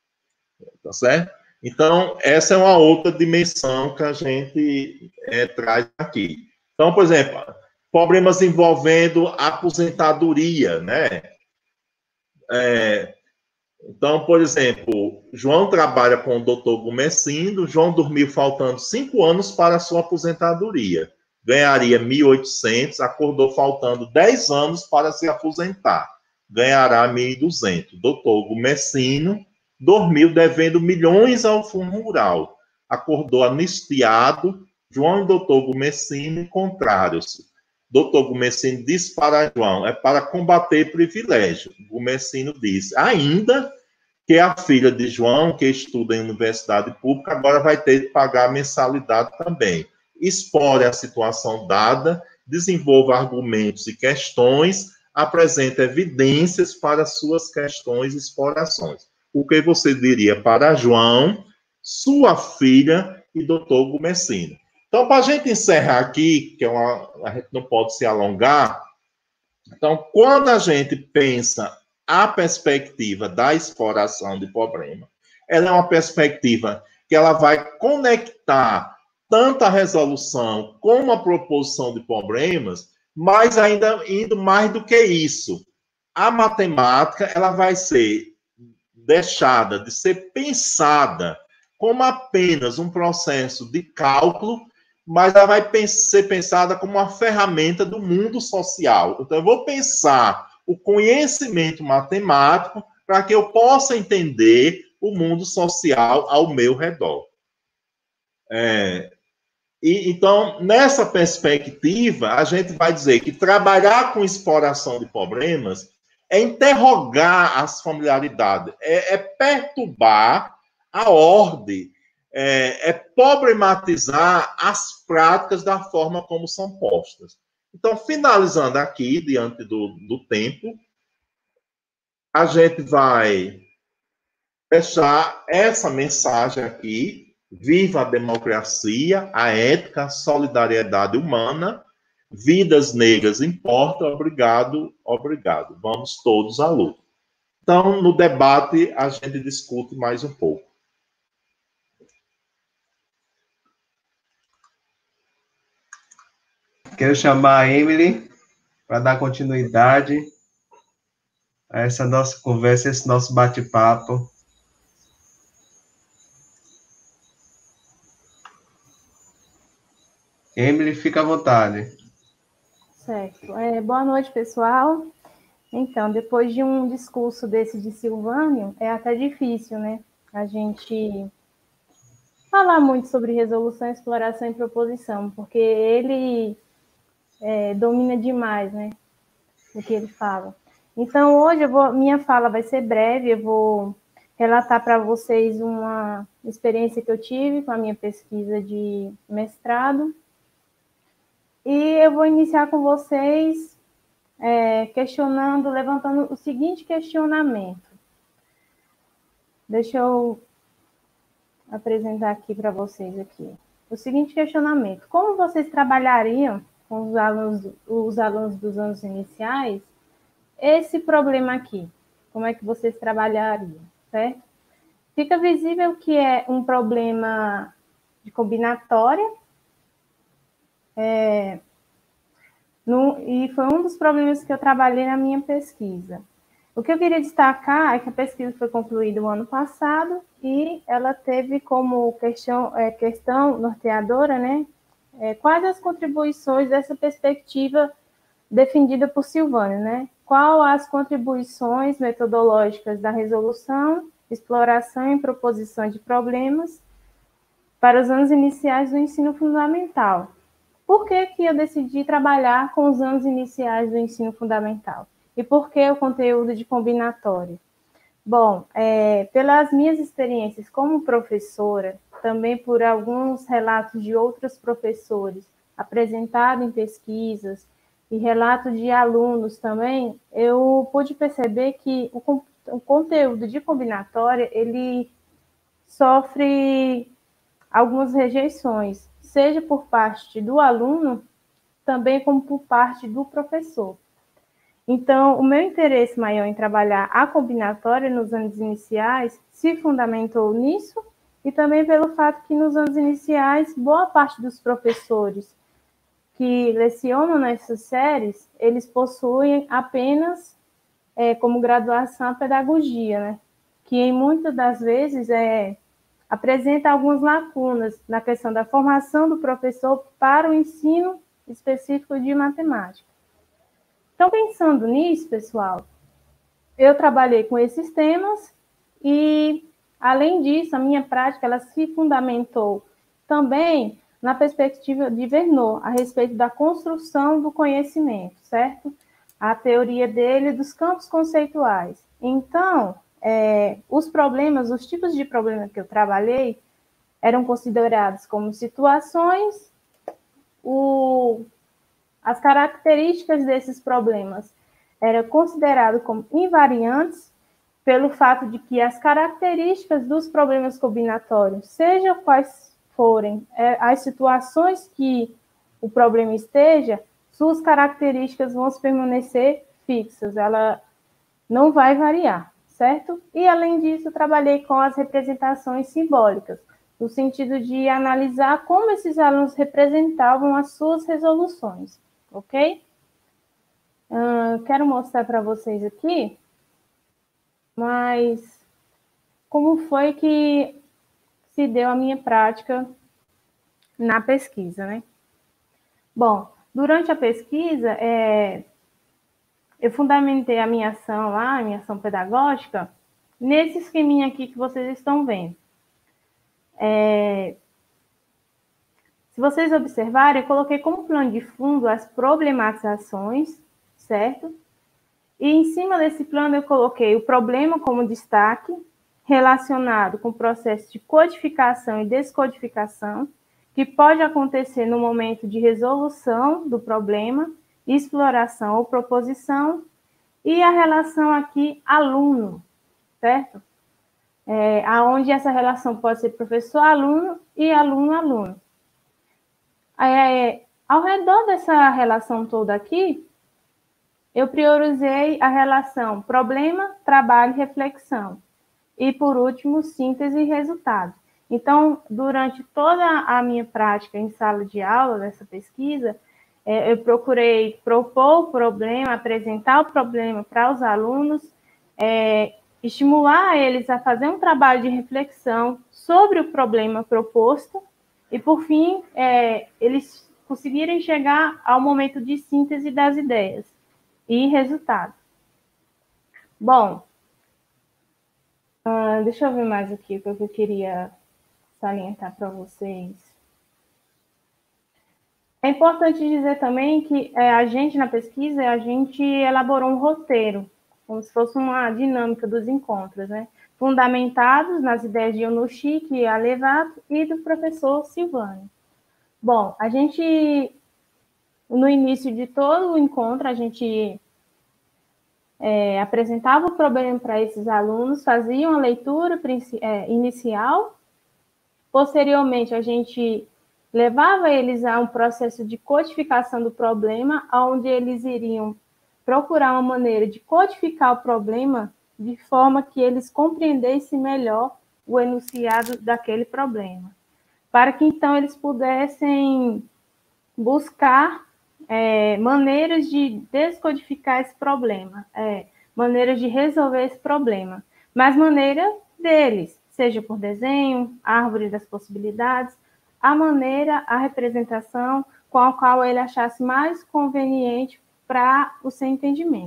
Tá certo? Então, essa é uma outra dimensão que a gente é, traz aqui. Então, por exemplo, problemas envolvendo aposentadoria, né? É, então, por exemplo, João trabalha com o doutor Gumecindo, João dormiu faltando cinco anos para a sua aposentadoria. Ganharia mil e oitocentos, acordou faltando dez anos para se aposentar. Ganhará mil e duzentos. Doutor Gumecindo dormiu devendo milhões ao Fundo Rural. Acordou anistiado. João e doutor Gumecindo contrários. Doutor Gumecindo disse para João, é para combater privilégio. Gumecindo disse, ainda que a filha de João, que estuda em universidade pública, agora vai ter que pagar mensalidade também. Explore a situação dada, desenvolva argumentos e questões, apresente evidências para suas questões e explorações. O que você diria para João, sua filha e doutor Gumecindo? Então, para a gente encerrar aqui, que é uma, a gente não pode se alongar, Então, quando a gente pensa a perspectiva da exploração de problema, ela é uma perspectiva que ela vai conectar tanto a resolução como a proposição de problemas, mas ainda indo mais do que isso. A matemática ela vai ser deixada de ser pensada como apenas um processo de cálculo, mas ela vai ser pensada como uma ferramenta do mundo social. Então, eu vou pensar o conhecimento matemático para que eu possa entender o mundo social ao meu redor. É, e, então, nessa perspectiva, a gente vai dizer que trabalhar com exploração de problemas é interrogar as familiaridades, é, é perturbar a ordem, é, é problematizar as práticas da forma como são postas. Então, finalizando aqui, diante do, do tempo, a gente vai fechar essa mensagem aqui. Viva a democracia, a ética, a solidariedade humana, vidas negras importam, obrigado, obrigado. Vamos todos à luta. Então, no debate, a gente discute mais um pouco. Quero chamar a Emily para dar continuidade a essa nossa conversa, esse nosso bate-papo. Emily, fica à vontade. Certo. É, boa noite, pessoal. Então, depois de um discurso desse de Silvânio, é até difícil, né? A gente falar muito sobre resolução, exploração e proposição, porque ele é, domina demais, né? O que ele fala. Então, hoje, eu vou, minha fala vai ser breve, eu vou relatar para vocês uma experiência que eu tive com a minha pesquisa de mestrado. E eu vou iniciar com vocês é, questionando, levantando o seguinte questionamento. Deixa eu apresentar aqui para vocês aqui. O seguinte questionamento. Como vocês trabalhariam com os alunos, os alunos dos anos iniciais esse problema aqui? Como é que vocês trabalhariam, certo? Fica visível que é um problema de combinatória, é, no, e foi um dos problemas que eu trabalhei na minha pesquisa. O que eu queria destacar é que a pesquisa foi concluída no ano passado e ela teve como questão, é, questão norteadora, né, é, quais as contribuições dessa perspectiva defendida por Silvânio, né? Qual as contribuições metodológicas da resolução, exploração e proposição de problemas para os anos iniciais do ensino fundamental. Por que que eu decidi trabalhar com os anos iniciais do ensino fundamental? E por que o conteúdo de combinatória? Bom, é, pelas minhas experiências como professora, também por alguns relatos de outros professores apresentados em pesquisas e relatos de alunos também, eu pude perceber que o, o conteúdo de combinatória, ele sofre algumas rejeições, seja por parte do aluno, também como por parte do professor. Então, o meu interesse maior em trabalhar a combinatória nos anos iniciais se fundamentou nisso e também pelo fato que nos anos iniciais, boa parte dos professores que lecionam nessas séries, eles possuem apenas é, como graduação a pedagogia, né? Que em muitas das vezes é, apresenta algumas lacunas na questão da formação do professor para o ensino específico de matemática. Então, pensando nisso, pessoal, eu trabalhei com esses temas e, além disso, a minha prática ela se fundamentou também na perspectiva de Verneau, a respeito da construção do conhecimento, certo? A teoria dele dos campos conceituais. Então, é, os problemas, os tipos de problemas que eu trabalhei eram considerados como situações, o, as características desses problemas eram consideradas como invariantes, pelo fato de que as características dos problemas combinatórios, seja quais forem é, as situações que o problema esteja, suas características vão permanecer fixas, ela não vai variar, certo? E, além disso, trabalhei com as representações simbólicas, no sentido de analisar como esses alunos representavam as suas resoluções, ok? Uh, quero mostrar para vocês aqui, mas como foi que se deu a minha prática na pesquisa, né? Bom, durante a pesquisa, é, eu fundamentei a minha ação lá, a minha ação pedagógica, nesse esqueminha aqui que vocês estão vendo. É, se vocês observarem, eu coloquei como plano de fundo as problematizações, certo? E em cima desse plano eu coloquei o problema como destaque, relacionado com o processo de codificação e descodificação, que pode acontecer no momento de resolução do problema, exploração ou proposição, e a relação aqui aluno, certo? É, aonde essa relação pode ser professor-aluno e aluno-aluno. É, ao redor dessa relação toda aqui, eu priorizei a relação problema, trabalho e reflexão. E, por último, síntese e resultado. Então, durante toda a minha prática em sala de aula, dessa pesquisa, é, eu procurei propor o problema, apresentar o problema para os alunos, é, estimular eles a fazer um trabalho de reflexão sobre o problema proposto e, por fim, é, eles conseguirem chegar ao momento de síntese das ideias e resultado. Bom, uh, deixa eu ver mais aqui o que eu queria salientar para vocês. É importante dizer também que é, a gente, na pesquisa, a gente elaborou um roteiro, como se fosse uma dinâmica dos encontros, né? Fundamentados nas ideias de Onushiki e Alevato e do professor Silvani. Bom, a gente, no início de todo o encontro, a gente é, apresentava o problema para esses alunos, fazia uma leitura é, inicial, posteriormente a gente levava eles a um processo de codificação do problema, onde eles iriam procurar uma maneira de codificar o problema de forma que eles compreendessem melhor o enunciado daquele problema, para que então eles pudessem buscar é, maneiras de descodificar esse problema, é, maneiras de resolver esse problema, mas maneira deles, seja por desenho, árvore das possibilidades, a maneira, a representação com a qual ele achasse mais conveniente para o seu entendimento.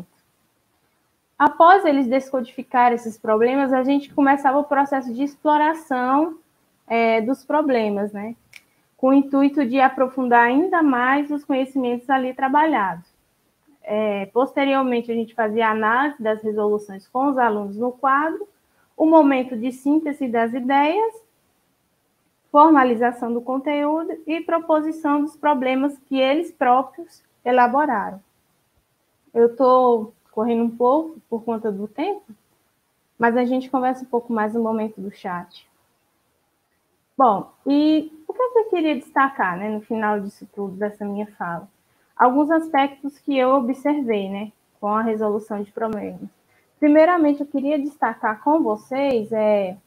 Após eles descodificar esses problemas, a gente começava o processo de exploração é, dos problemas, né? Com o intuito de aprofundar ainda mais os conhecimentos ali trabalhados. É, posteriormente, a gente fazia a análise das resoluções com os alunos no quadro, o momento de síntese das ideias, formalização do conteúdo e proposição dos problemas que eles próprios elaboraram. Eu estou correndo um pouco por conta do tempo, mas a gente conversa um pouco mais no momento do chat. Bom, e o que eu queria destacar, né, no final disso tudo, dessa minha fala? Alguns aspectos que eu observei, né, com a resolução de problemas. Primeiramente, eu queria destacar com vocês é,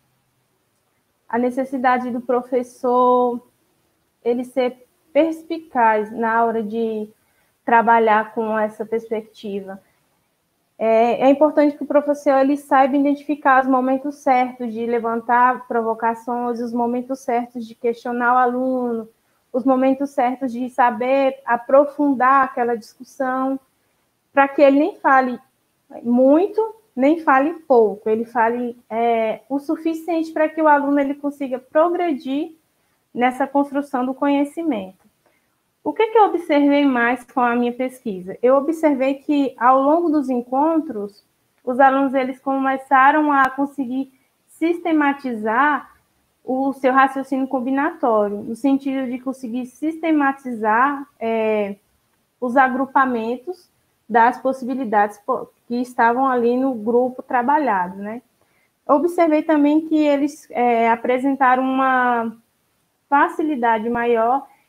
a necessidade do professor ele ser perspicaz na hora de trabalhar com essa perspectiva. É, é importante que o professor ele saiba identificar os momentos certos de levantar provocações, os momentos certos de questionar o aluno, os momentos certos de saber aprofundar aquela discussão, para que ele nem fale muito, nem fale pouco, ele fale é, o suficiente para que o aluno ele consiga progredir nessa construção do conhecimento. O que, que eu observei mais com a minha pesquisa? Eu observei que, ao longo dos encontros, os alunos eles começaram a conseguir sistematizar o seu raciocínio combinatório, no sentido de conseguir sistematizar é, os agrupamentos das possibilidades que estavam ali no grupo trabalhado, né? Observei também que eles é, apresentaram uma facilidade maior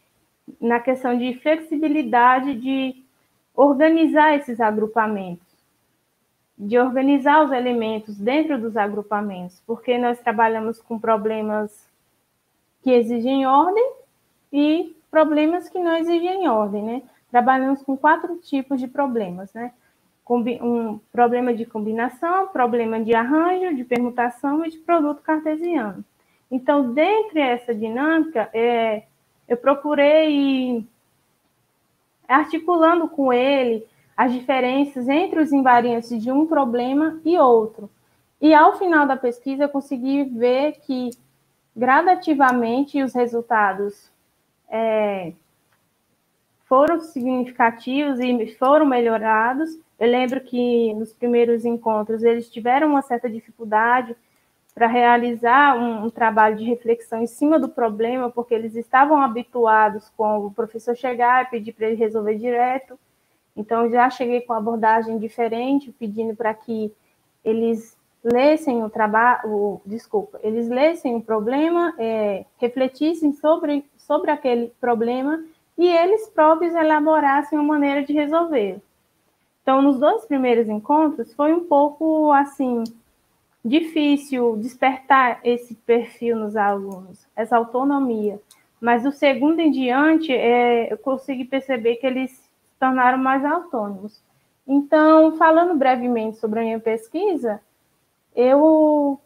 na questão de flexibilidade de organizar esses agrupamentos, de organizar os elementos dentro dos agrupamentos, porque nós trabalhamos com problemas que exigem ordem e problemas que não exigem ordem, né? Trabalhamos com quatro tipos de problemas, né? Um problema de combinação, problema de arranjo, de permutação e de produto cartesiano. Então, dentre essa dinâmica, é, eu procurei articulando com ele as diferenças entre os invariantes de um problema e outro. E, ao final da pesquisa, eu consegui ver que, gradativamente, os resultados é, foram significativos e foram melhorados. Eu lembro que, nos primeiros encontros, eles tiveram uma certa dificuldade para realizar um, um trabalho de reflexão em cima do problema, porque eles estavam habituados com o professor chegar e pedir para ele resolver direto. Então, já cheguei com abordagem diferente, pedindo para que eles lessem o trabalho, desculpa, eles lessem o problema, é, refletissem sobre, sobre aquele problema e eles próprios elaborassem uma maneira de resolver. Então, nos dois primeiros encontros, foi um pouco, assim, difícil despertar esse perfil nos alunos, essa autonomia. Mas do segundo em diante, é, eu consegui perceber que eles se tornaram mais autônomos. Então, falando brevemente sobre a minha pesquisa, eu...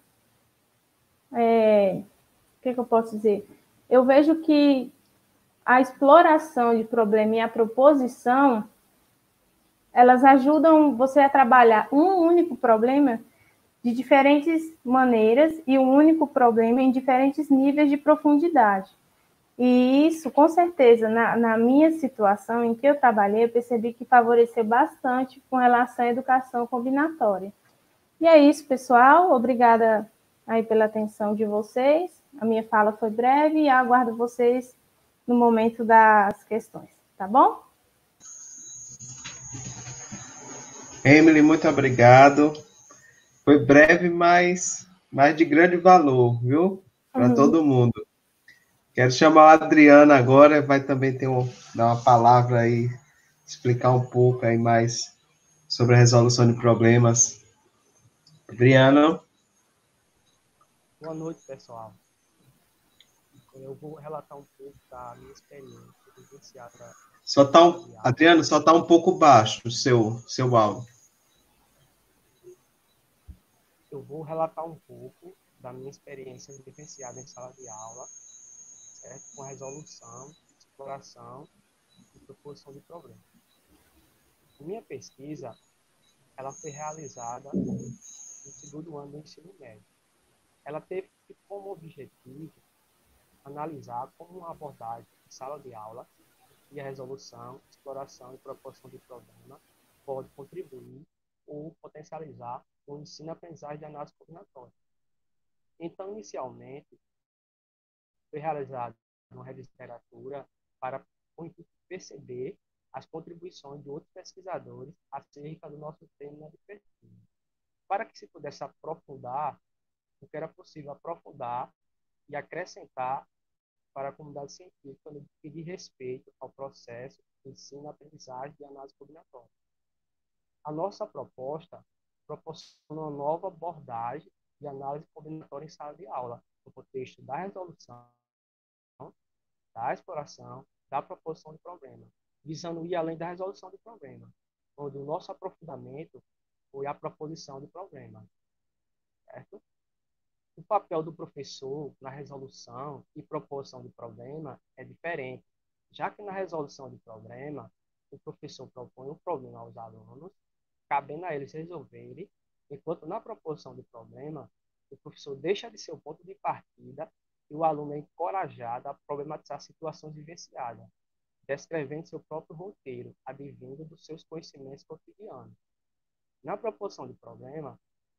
É, o que, que eu posso dizer? Eu vejo que a exploração de problema e a proposição, elas ajudam você a trabalhar um único problema de diferentes maneiras e um único problema em diferentes níveis de profundidade. E isso, com certeza, na, na minha situação em que eu trabalhei, eu percebi que favoreceu bastante com relação à educação combinatória. E é isso, pessoal. Obrigada aí pela atenção de vocês. A minha fala foi breve e aguardo vocês no momento das questões, tá bom? Emily, muito obrigado. Foi breve, mas, mas de grande valor, viu? Para uhum. todo mundo. Quero chamar a Adriana agora, vai também ter um, dar uma palavra aí, explicar um pouco aí mais sobre a resolução de problemas. Adriana. Boa noite, pessoal. Eu vou relatar um pouco da minha experiência vivenciada. Só tá um, Adriano, só está um pouco baixo o seu, seu áudio. Eu vou relatar um pouco da minha experiência vivenciada em sala de aula, certo? Com resolução, exploração e proposição de problemas. A minha pesquisa, ela foi realizada no segundo ano do ensino médio. Ela teve como objetivo analisar como uma abordagem de sala de aula e a resolução, exploração e proposição de problema pode contribuir ou potencializar o ensino-aprendizagem de análise combinatória. Então, inicialmente, foi realizada uma revista de literatura para perceber as contribuições de outros pesquisadores acerca do nosso tema de pesquisa. Para que se pudesse aprofundar o que era possível aprofundar e acrescentar para a comunidade científica no que diz respeito ao processo de ensino-aprendizagem de análise combinatória. A nossa proposta proporciona uma nova abordagem de análise combinatória em sala de aula, no contexto da resolução, da exploração, da proposição de problema, visando ir além da resolução de problema, onde o nosso aprofundamento foi a proposição de problema. Certo? O papel do professor na resolução e proposição de problema é diferente, já que na resolução de problema, o professor propõe o problema aos alunos, cabendo a eles resolverem, enquanto na proposição de problema, o professor deixa de ser o ponto de partida e o aluno é encorajado a problematizar situações vivenciadas, descrevendo seu próprio roteiro, advindo dos seus conhecimentos cotidianos. Na proposição de problema,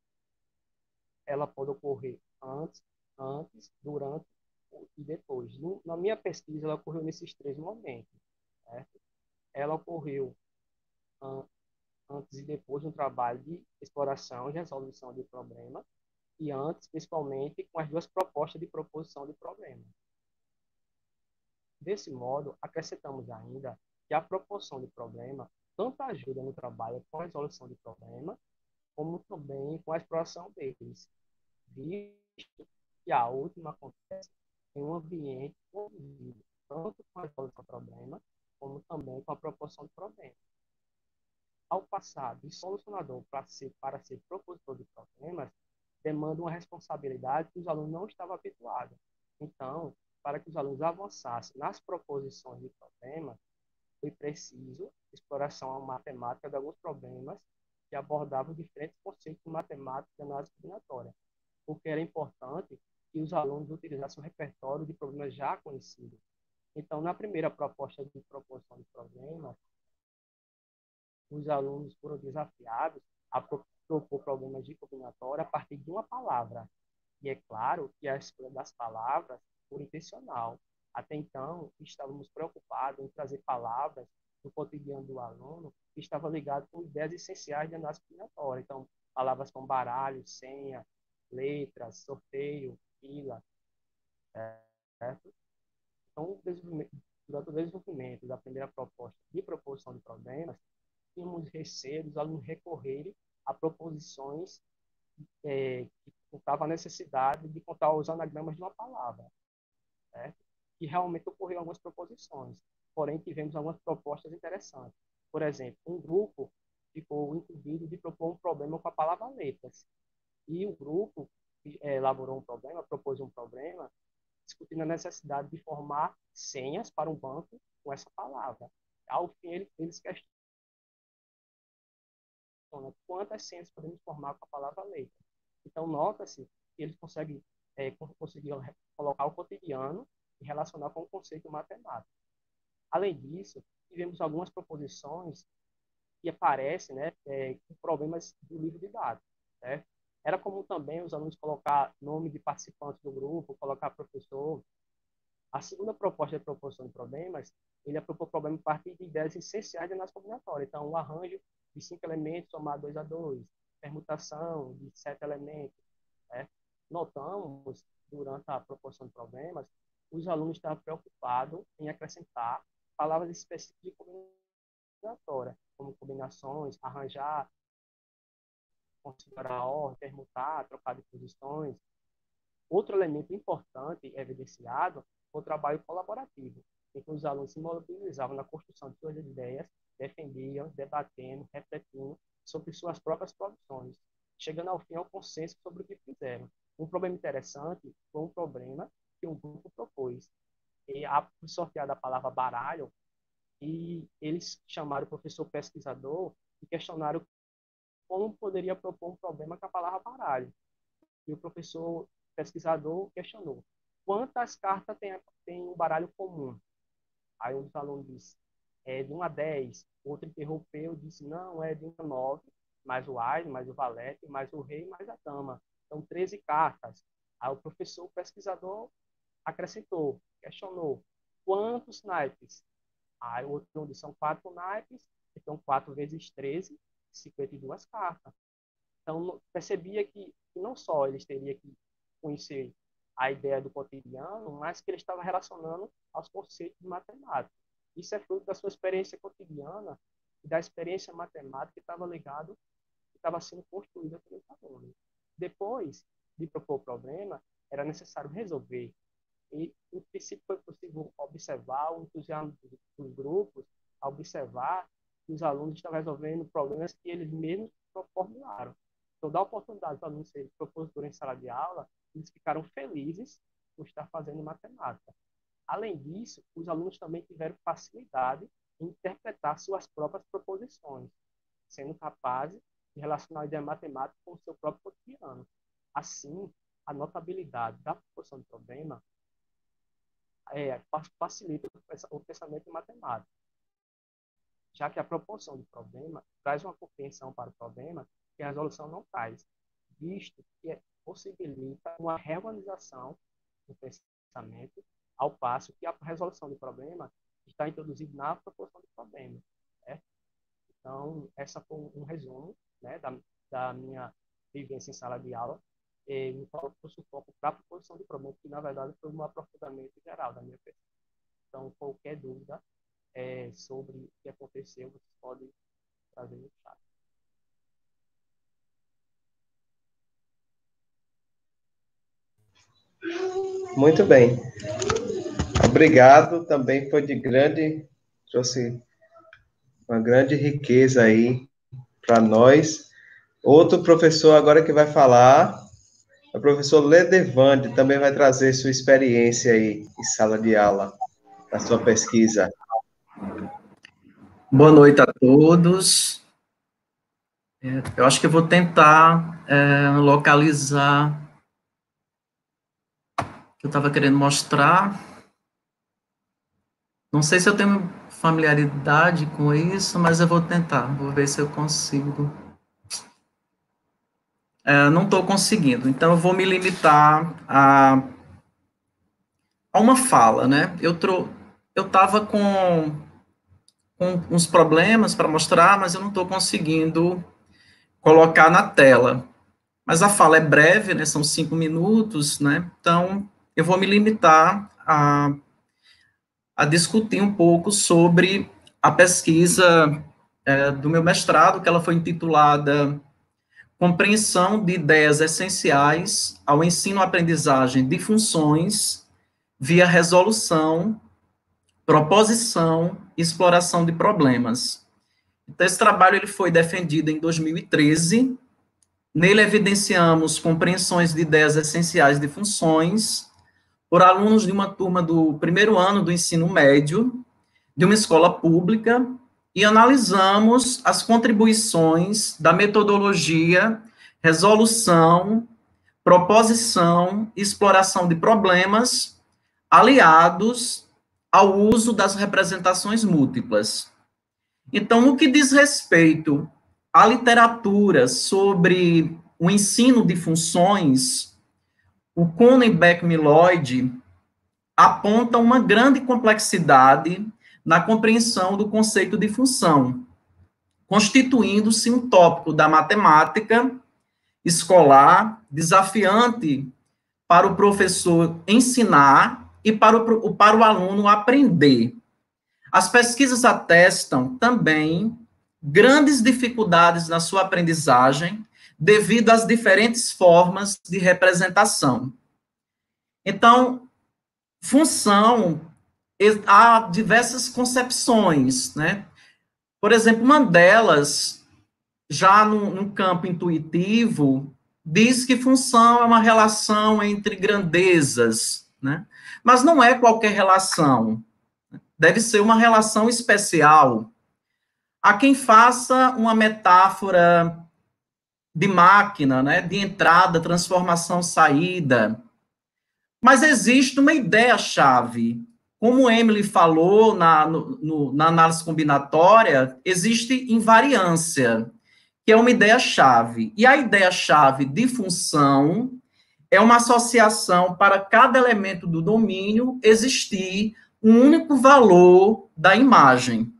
ela pode ocorrer antes, antes, durante e depois. No, na minha pesquisa, ela ocorreu nesses três momentos. Certo? Ela ocorreu an, antes e depois no trabalho de exploração e resolução de problema, e antes, principalmente, com as duas propostas de proposição de problema. Desse modo, acrescentamos ainda que a proporção de problema tanto ajuda no trabalho com a resolução de problemas, como também com a exploração deles, visto que a última acontece em um ambiente convivido, tanto com a resolução do problema, como também com a proporção de problema. Ao passar de solucionador para ser, para ser propositor de problemas, demanda uma responsabilidade que os alunos não estavam habituados. Então, para que os alunos avançassem nas proposições de problemas, foi preciso exploração matemática de alguns problemas que abordavam diferentes conceitos matemáticos de análise combinatória, porque era importante que os alunos utilizassem um repertório de problemas já conhecidos. Então, na primeira proposta de proposição de problemas, os alunos foram desafiados a propor problemas de combinatória a partir de uma palavra. E é claro que a escolha das palavras foi intencional. Até então, estávamos preocupados em trazer palavras do cotidiano do aluno que estavam ligadas com ideias essenciais de análise combinatória. Então, palavras como baralho, senha, letras, sorteio, fila, certo? Então, durante o desenvolvimento da primeira proposta de proposição de problemas, tínhamos receio dos alunos recorrerem a proposições é, que contavam a necessidade de contar os anagramas de uma palavra, certo? E realmente ocorreram algumas proposições, porém tivemos algumas propostas interessantes. Por exemplo, um grupo ficou incumbido de propor um problema com a palavra letras, e o grupo que é, elaborou um problema, propôs um problema, discutindo a necessidade de formar senhas para um banco com essa palavra. Ao fim, eles questionam quantas senhas podemos formar com a palavra letra. Então, nota-se que eles conseguem, é, conseguiram colocar o cotidiano e relacionar com o conceito matemático. Além disso, tivemos algumas proposições que aparecem, né, é, com problemas do livro de dados. Né? Era comum também os alunos colocar nome de participantes do grupo, colocar professor. A segunda proposta de proposição de problemas, ele é propor problema a partir de ideias essenciais de análise combinatória. Então, o arranjo de cinco elementos somar dois a dois, permutação de sete elementos. Né? Notamos, durante a proposição de problemas, os alunos estavam preocupados em acrescentar palavras específicas de combinatória, como combinações, arranjar, considerar a ordem, permutar, trocar de posições. Outro elemento importante evidenciado foi o trabalho colaborativo, em que os alunos se mobilizavam na construção de suas ideias, defendiam, debatendo, refletindo sobre suas próprias produções, chegando ao fim ao consenso sobre o que fizeram. Um problema interessante foi um problema que um grupo propôs. E a sorteada a palavra baralho, e eles chamaram o professor pesquisador e questionaram como poderia propor um problema com a palavra baralho. E o professor pesquisador questionou: quantas cartas tem, tem um baralho comum? Aí um dos alunos disse: é de um a dez. O outro interrompeu e disse: não, é de um a nove, mais o as, mais o valete, mais o rei, mais a dama. Então, treze cartas. Aí o professor pesquisador acrescentou, questionou: quantos naipes? Aí o outro disse: são quatro naipes, então quatro vezes treze, cinquenta e duas cartas. Então, percebia que, que não só eles teriam que conhecer a ideia do cotidiano, mas que ele estava relacionando aos conceitos de matemática. Isso é fruto da sua experiência cotidiana e da experiência matemática que estava ligado, que estava sendo construída pelos alunos. Depois de propor o problema, era necessário resolver. E, no princípio, foi possível observar o entusiasmo dos grupos, observar que os alunos estavam resolvendo problemas que eles mesmos formularam. Então, dá a oportunidade para os alunos serem propositores em sala de aula, eles ficaram felizes por estar fazendo matemática. Além disso, os alunos também tiveram facilidade em interpretar suas próprias proposições, sendo capazes de relacionar a ideia matemática com o seu próprio cotidiano. Assim, a notabilidade da proposição de problema é, facilita o pensamento matemático, já que a proporção de problema traz uma compreensão para o problema que a resolução não traz, visto que possibilita uma reorganização do pensamento, ao passo que a resolução do problema está introduzida na proporção do problema. Né? Então, essa foi um resumo, né, da, da minha vivência em sala de aula, e me foco para a proposição de problema, que na verdade foi um aprofundamento geral da minha pesquisa. Então, qualquer dúvida é, sobre o que aconteceu, você pode trazer no chat. Muito bem. Obrigado, também foi de grande, trouxe uma grande riqueza aí para nós. Outro professor agora que vai falar é o professor Ledevande, também vai trazer sua experiência aí em sala de aula, da sua pesquisa. Boa noite a todos. Eu acho que eu vou tentar é, localizar o que eu estava querendo mostrar. Não sei se eu tenho familiaridade com isso, mas eu vou tentar. Vou ver se eu consigo. É, não estou conseguindo, então eu vou me limitar a, a uma fala, né? Eu tro, eu estava com, com uns problemas para mostrar, mas eu não estou conseguindo colocar na tela. Mas a fala é breve, né? São cinco minutos, né? Então eu vou me limitar a, a discutir um pouco sobre a pesquisa é, do meu mestrado, que ela foi intitulada Compreensão de ideias essenciais ao ensino-aprendizagem de funções via resolução, proposição e exploração de problemas. Então, esse trabalho ele foi defendido em dois mil e treze. Nele evidenciamos compreensões de ideias essenciais de funções por alunos de uma turma do primeiro ano do ensino médio, de uma escola pública, e analisamos as contribuições da metodologia, resolução, proposição e exploração de problemas, aliados ao uso das representações múltiplas. Então, no que diz respeito à literatura sobre o ensino de funções, o Kuhn e Beck-Milloyd aponta uma grande complexidade na compreensão do conceito de função, constituindo-se um tópico da matemática escolar desafiante para o professor ensinar e para o, para o aluno aprender. As pesquisas atestam também grandes dificuldades na sua aprendizagem devido às diferentes formas de representação. Então, função, há diversas concepções, né? Por exemplo, uma delas, já no, no campo intuitivo, diz que função é uma relação entre grandezas, né? Mas não é qualquer relação. Deve ser uma relação especial. Há quem faça uma metáfora de máquina, né? De entrada, transformação, saída. Mas existe uma ideia-chave. Como Emily falou na, no, na análise combinatória, existe invariância, que é uma ideia-chave. E a ideia-chave de função é uma associação para cada elemento do domínio existir um único valor da imagem.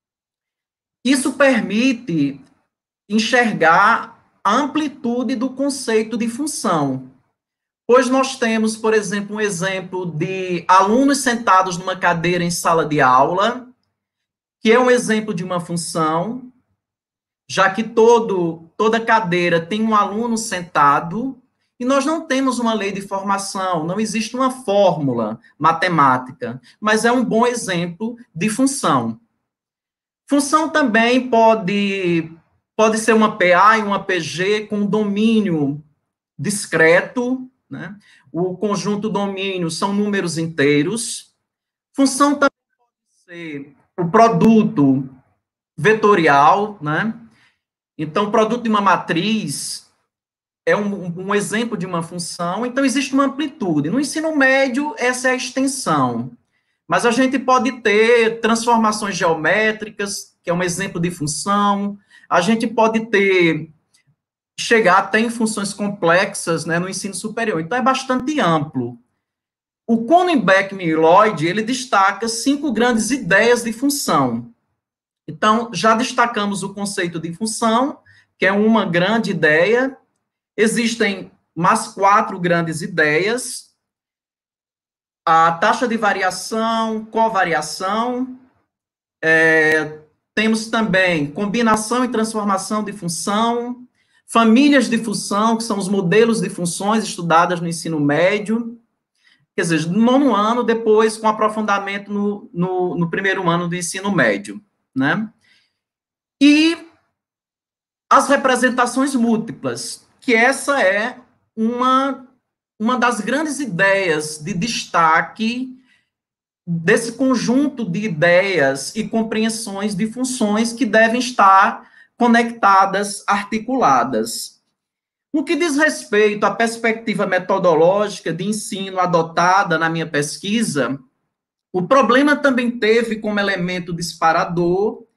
Isso permite enxergar a amplitude do conceito de função. Pois nós temos, por exemplo, um exemplo de alunos sentados numa cadeira em sala de aula, que é um exemplo de uma função, já que todo, toda cadeira tem um aluno sentado, e nós não temos uma lei de formação, não existe uma fórmula matemática, mas é um bom exemplo de função. Função também pode, pode ser uma P A e uma P G com domínio discreto, né? O conjunto domínio são números inteiros. Função também pode ser o produto vetorial, né? Então, o produto de uma matriz é um, um exemplo de uma função. Então, existe uma amplitude. No ensino médio, essa é a extensão. Mas a gente pode ter transformações geométricas, que é um exemplo de função. A gente pode ter chegar até em funções complexas, né, no ensino superior. Então, é bastante amplo. O Kuhn e Beck-Milloyd, ele destaca cinco grandes ideias de função. Então, já destacamos o conceito de função, que é uma grande ideia. Existem mais quatro grandes ideias. a taxa de variação, covariação, é, temos também combinação e transformação de função, famílias de função, que são os modelos de funções estudadas no ensino médio, quer dizer, no nono ano, depois com aprofundamento no, no, no primeiro ano do ensino médio, né? E as representações múltiplas, que essa é uma, uma das grandes ideias de destaque desse conjunto de ideias e compreensões de funções que devem estar conectadas, articuladas. No que diz respeito à perspectiva metodológica de ensino adotada na minha pesquisa, o problema também teve como elemento disparador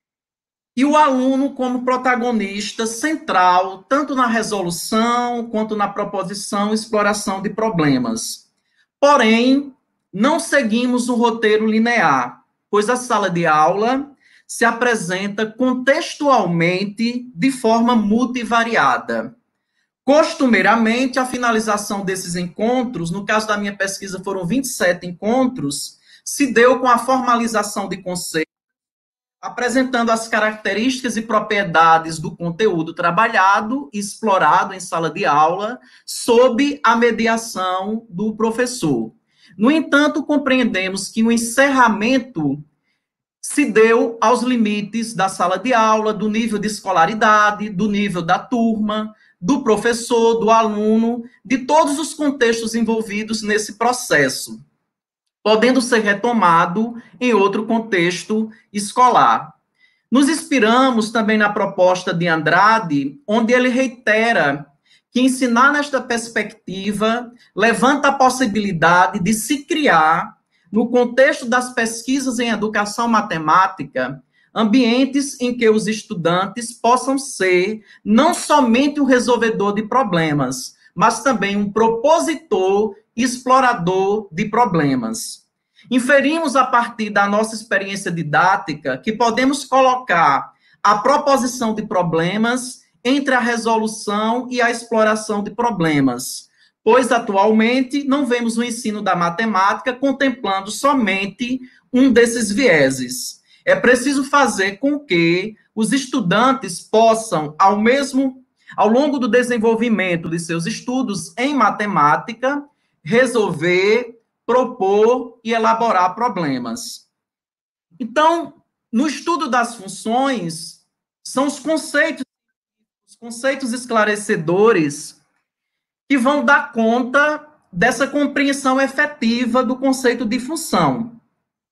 e o aluno como protagonista central, tanto na resolução quanto na proposição e exploração de problemas. Porém, não seguimos um roteiro linear, pois a sala de aula se apresenta contextualmente de forma multivariada. Costumeiramente, a finalização desses encontros, no caso da minha pesquisa foram vinte e sete encontros, se deu com a formalização de conceitos, apresentando as características e propriedades do conteúdo trabalhado e explorado em sala de aula, sob a mediação do professor. No entanto, compreendemos que o encerramento se deu aos limites da sala de aula, do nível de escolaridade, do nível da turma, do professor, do aluno, de todos os contextos envolvidos nesse processo, podendo ser retomado em outro contexto escolar. Nos inspiramos também na proposta de Andrade, onde ele reitera que ensinar nesta perspectiva levanta a possibilidade de se criar, no contexto das pesquisas em educação matemática, ambientes em que os estudantes possam ser não somente um resolvedor de problemas, mas também um propositor e explorador de problemas. Inferimos a partir da nossa experiência didática que podemos colocar a proposição de problemas entre a resolução e a exploração de problemas, pois atualmente não vemos o ensino da matemática contemplando somente um desses vieses. É preciso fazer com que os estudantes possam, ao mesmo, ao longo do desenvolvimento de seus estudos em matemática, resolver, propor e elaborar problemas. Então, no estudo das funções, são os conceitos, os conceitos esclarecedores que vão dar conta dessa compreensão efetiva do conceito de função.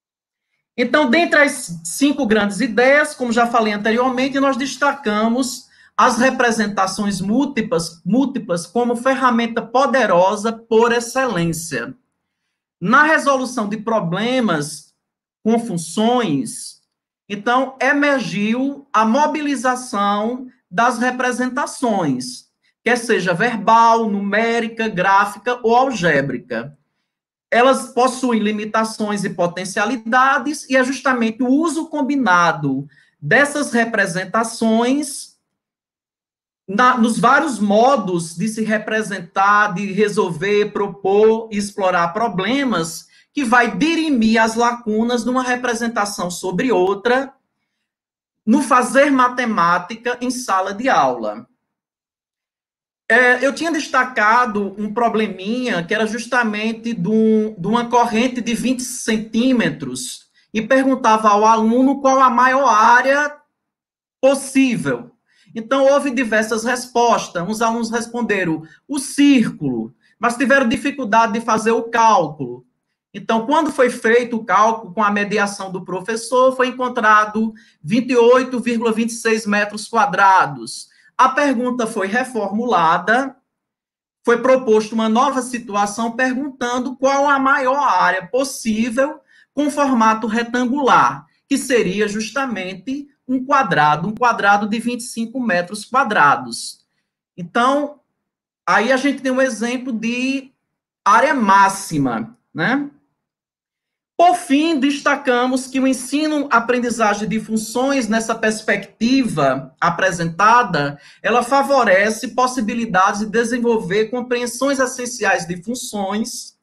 Então, dentre as cinco grandes ideias, como já falei anteriormente, nós destacamos as representações múltiplas, múltiplas como ferramenta poderosa por excelência. Na resolução de problemas com funções, então, emergiu a mobilização das representações, quer seja verbal, numérica, gráfica ou algébrica. Elas possuem limitações e potencialidades, e é justamente o uso combinado dessas representações na, nos vários modos de se representar, de resolver, propor e explorar problemas, que vai dirimir as lacunas numa representação sobre outra, no fazer matemática em sala de aula. É, eu tinha destacado um probleminha que era justamente de, um, de uma corrente de vinte centímetros e perguntava ao aluno qual a maior área possível. Então, houve diversas respostas. Uns alunos responderam o círculo, mas tiveram dificuldade de fazer o cálculo. Então, quando foi feito o cálculo com a mediação do professor, foi encontrado vinte e oito vírgula vinte e seis metros quadrados. A pergunta foi reformulada, foi proposta uma nova situação perguntando qual a maior área possível com formato retangular, que seria justamente um quadrado, um quadrado de vinte e cinco metros quadrados. Então, aí a gente tem um exemplo de área máxima, né? Por fim, destacamos que o ensino-aprendizagem de funções, nessa perspectiva apresentada, ela favorece possibilidades de desenvolver compreensões essenciais de funções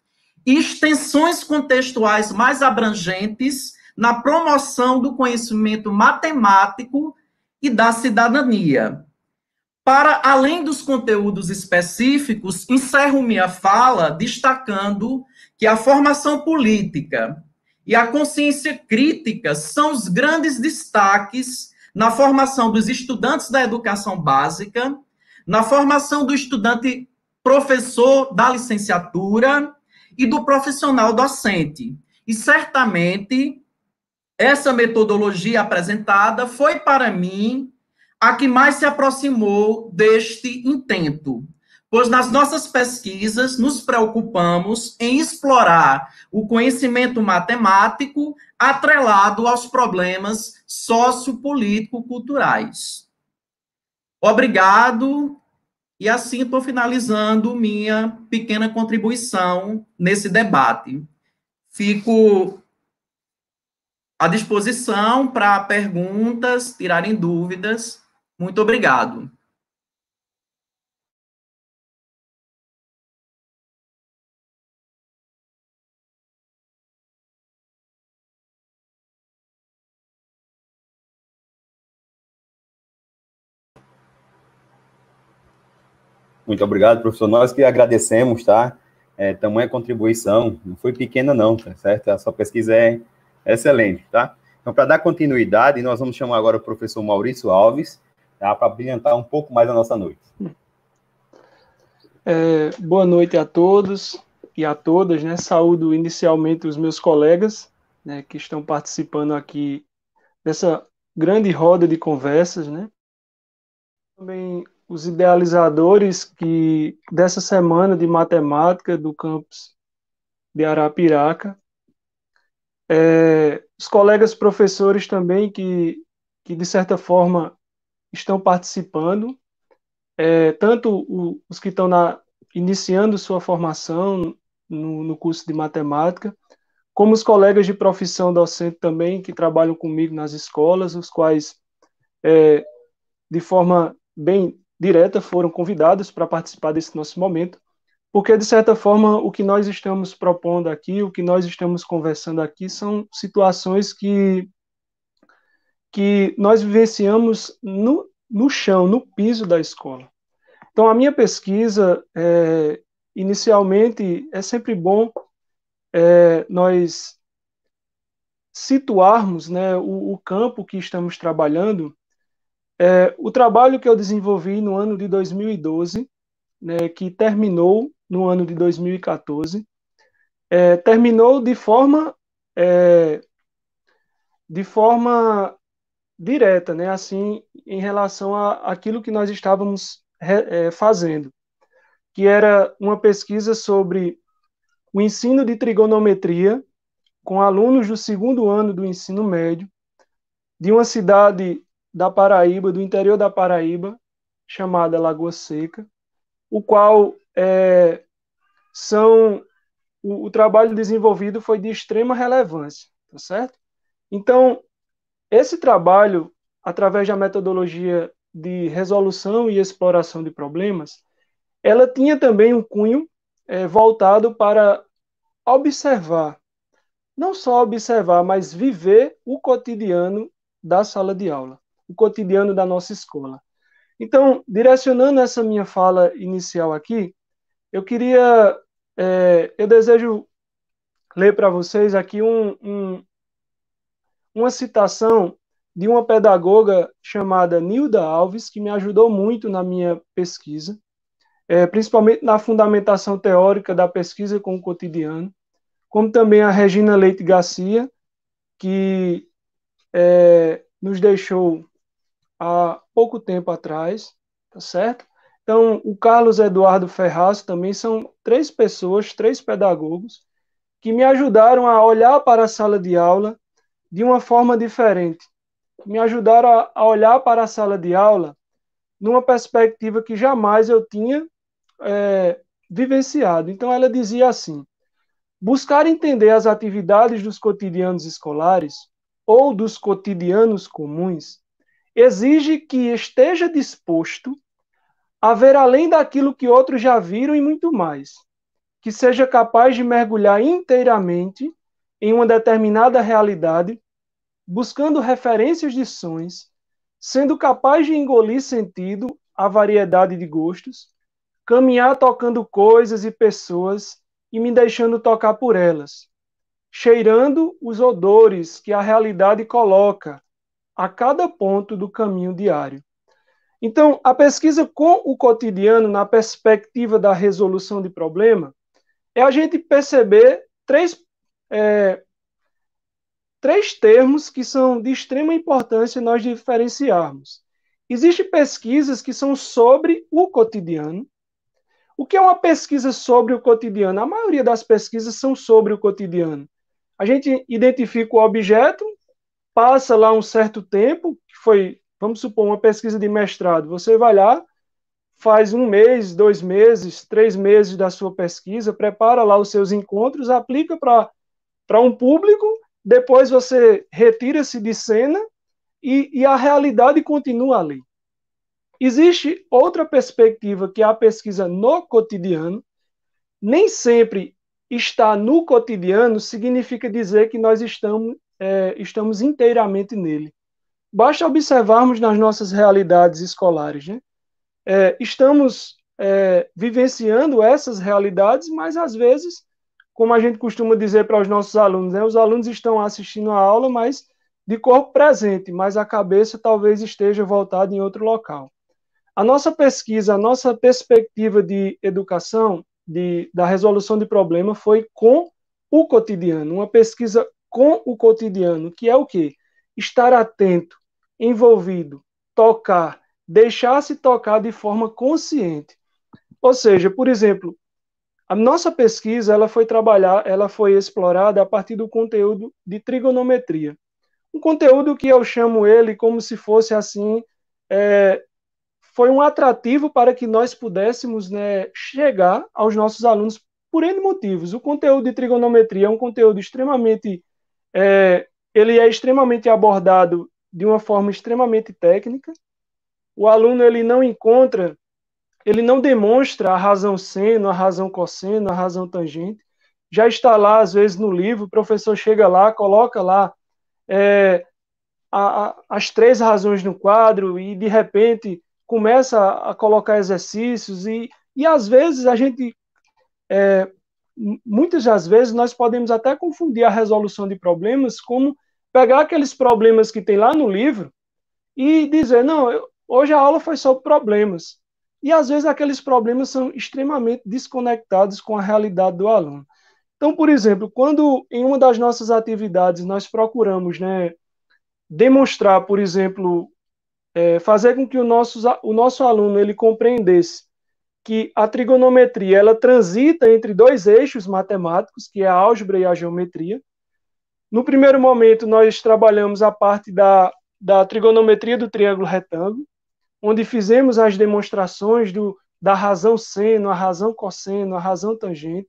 extensões contextuais mais abrangentes na promoção do conhecimento matemático e da cidadania. Para além dos conteúdos específicos, encerro minha fala destacando que a formação política e a consciência crítica são os grandes destaques na formação dos estudantes da educação básica, na formação do estudante professor da licenciatura e do profissional docente. E certamente essa metodologia apresentada foi para mim a que mais se aproximou deste intento, pois nas nossas pesquisas nos preocupamos em explorar o conhecimento matemático atrelado aos problemas sociopolítico-culturais. Obrigado, e assim estou finalizando minha pequena contribuição nesse debate. Fico à disposição para perguntas, tirarem dúvidas. Muito obrigado. Muito obrigado, professor. Nós que agradecemos, tá? É, tamanha contribuição, não foi pequena não, tá certo? A sua pesquisa é excelente, tá? Então, para dar continuidade, nós vamos chamar agora o professor Maurício Alves, tá? Para brilhantar um pouco mais a nossa noite. É, boa noite a todos e a todas, né? Saúdo inicialmente os meus colegas, né, que estão participando aqui dessa grande roda de conversas, né? Também os idealizadores que dessa semana de matemática do campus de Arapiraca, é, os colegas professores também que, que, de certa forma, estão participando, é, tanto o, os que estão na, iniciando sua formação no, no curso de matemática, como os colegas de profissão docente também, que trabalham comigo nas escolas, os quais, é, de forma bem direta, foram convidados para participar desse nosso momento, porque, de certa forma, o que nós estamos propondo aqui, o que nós estamos conversando aqui, são situações que, que nós vivenciamos no, no chão, no piso da escola. Então, a minha pesquisa, é, inicialmente, é sempre bom é, nós situarmos, né, o, o campo que estamos trabalhando. É, o trabalho que eu desenvolvi no ano de dois mil e doze, né, que terminou no ano de dois mil e quatorze, é, terminou de forma, é, de forma direta, né, assim, em relação a aquilo que nós estávamos é, fazendo, que era uma pesquisa sobre o ensino de trigonometria com alunos do segundo ano do ensino médio, de uma cidade da Paraíba, do interior da Paraíba, chamada Lagoa Seca, o qual é, são o, o trabalho desenvolvido foi de extrema relevância, tá certo? Então, esse trabalho, através da metodologia de resolução e exploração de problemas, ela tinha também um cunho é, voltado para observar, não só observar, mas viver o cotidiano da sala de aula, o cotidiano da nossa escola. Então, direcionando essa minha fala inicial aqui, eu queria, é, eu desejo ler para vocês aqui um, um, uma citação de uma pedagoga chamada Nilda Alves, que me ajudou muito na minha pesquisa, é, principalmente na fundamentação teórica da pesquisa com o cotidiano, como também a Regina Leite Garcia, que é, nos deixou há pouco tempo atrás, tá certo? Então, o Carlos Eduardo Ferraz também são três pessoas, três pedagogos, que me ajudaram a olhar para a sala de aula de uma forma diferente. Me ajudaram a, a olhar para a sala de aula numa perspectiva que jamais eu tinha é, vivenciado. Então, ela dizia assim: buscar entender as atividades dos cotidianos escolares ou dos cotidianos comuns exige que esteja disposto a ver além daquilo que outros já viram e muito mais, que seja capaz de mergulhar inteiramente em uma determinada realidade, buscando referências de sons, sendo capaz de engolir sentido a variedade de gostos, caminhar tocando coisas e pessoas e me deixando tocar por elas, cheirando os odores que a realidade coloca a cada ponto do caminho diário. Então, a pesquisa com o cotidiano na perspectiva da resolução de problema é a gente perceber três, é, três termos que são de extrema importância nós diferenciarmos. Existem pesquisas que são sobre o cotidiano. O que é uma pesquisa sobre o cotidiano? A maioria das pesquisas são sobre o cotidiano. A gente identifica o objeto, passa lá um certo tempo, que foi, vamos supor, uma pesquisa de mestrado. Você vai lá, faz um mês, dois meses, três meses da sua pesquisa, prepara lá os seus encontros, aplica para um público, depois você retira-se de cena e, e a realidade continua ali. Existe outra perspectiva, que é a pesquisa no cotidiano. Nem sempre estar no cotidiano significa dizer que nós estamos, é, estamos inteiramente nele. Basta observarmos nas nossas realidades escolares, né? É, estamos é, vivenciando essas realidades, mas às vezes, como a gente costuma dizer para os nossos alunos, né, os alunos estão assistindo a aula, mas de corpo presente, mas a cabeça talvez esteja voltada em outro local. A nossa pesquisa, a nossa perspectiva de educação, de, da resolução de problema, foi com o cotidiano, uma pesquisa com o cotidiano, que é o quê? Estar atento, envolvido, tocar, deixar-se tocar de forma consciente. Ou seja, por exemplo, a nossa pesquisa ela foi trabalhar, ela foi explorada a partir do conteúdo de trigonometria. Um conteúdo que eu chamo ele como se fosse assim, é, foi um atrativo para que nós pudéssemos, né, chegar aos nossos alunos por N motivos. O conteúdo de trigonometria é um conteúdo extremamente, é, ele é extremamente abordado de uma forma extremamente técnica. O aluno ele não encontra, ele não demonstra a razão seno, a razão cosseno, a razão tangente. Já está lá, às vezes, no livro, o professor chega lá, coloca lá é, a, a, as três razões no quadro e, de repente, começa a, a colocar exercícios e, e, às vezes, a gente... É, muitas das vezes, nós podemos até confundir a resolução de problemas como pegar aqueles problemas que tem lá no livro e dizer, não, eu, hoje a aula foi sobre problemas. E, às vezes, aqueles problemas são extremamente desconectados com a realidade do aluno. Então, por exemplo, quando em uma das nossas atividades nós procuramos, né, demonstrar, por exemplo, é, fazer com que o nosso, o nosso aluno ele compreendesse que a trigonometria ela transita entre dois eixos matemáticos, que é a álgebra e a geometria. No primeiro momento, nós trabalhamos a parte da, da trigonometria do triângulo retângulo, onde fizemos as demonstrações do, da razão seno, a razão cosseno, a razão tangente.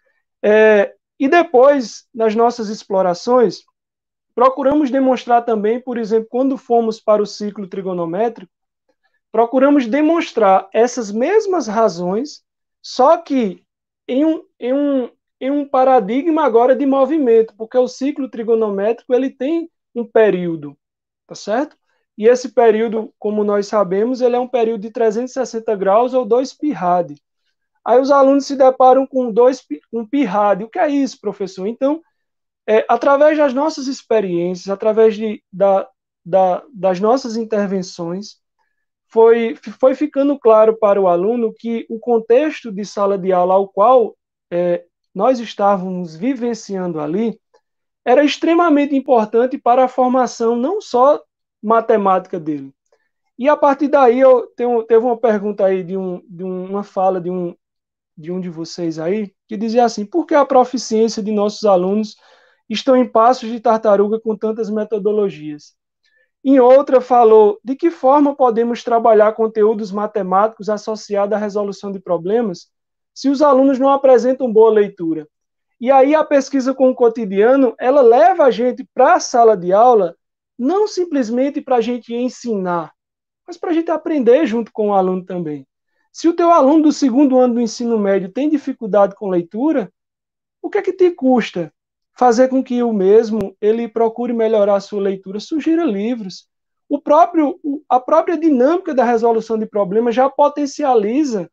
É, e depois, nas nossas explorações, procuramos demonstrar também, por exemplo, quando fomos para o ciclo trigonométrico, procuramos demonstrar essas mesmas razões, só que em um, em um, em um paradigma agora de movimento, porque o ciclo trigonométrico ele tem um período, tá certo? E esse período, como nós sabemos, ele é um período de trezentos e sessenta graus ou dois pi radi. Aí os alunos se deparam com dois, um pi radi. O que é isso, professor? Então, é, através das nossas experiências, através de, da, da, das nossas intervenções, foi, foi ficando claro para o aluno que o contexto de sala de aula ao qual é, nós estávamos vivenciando ali era extremamente importante para a formação não só matemática dele. E a partir daí, eu tenho, teve uma pergunta aí de, um, de uma fala de um, de um de vocês aí, que dizia assim, por que a proficiência de nossos alunos estão em passos de tartaruga com tantas metodologias? Em outra falou, de que forma podemos trabalhar conteúdos matemáticos associados à resolução de problemas se os alunos não apresentam boa leitura? E aí a pesquisa com o cotidiano, ela leva a gente para a sala de aula, não simplesmente para a gente ensinar, mas para a gente aprender junto com o aluno também. Se o teu aluno do segundo ano do ensino médio tem dificuldade com leitura, o que é que te custa fazer com que o mesmo ele procure melhorar a sua leitura? Sugira livros. O próprio, a própria dinâmica da resolução de problemas já potencializa,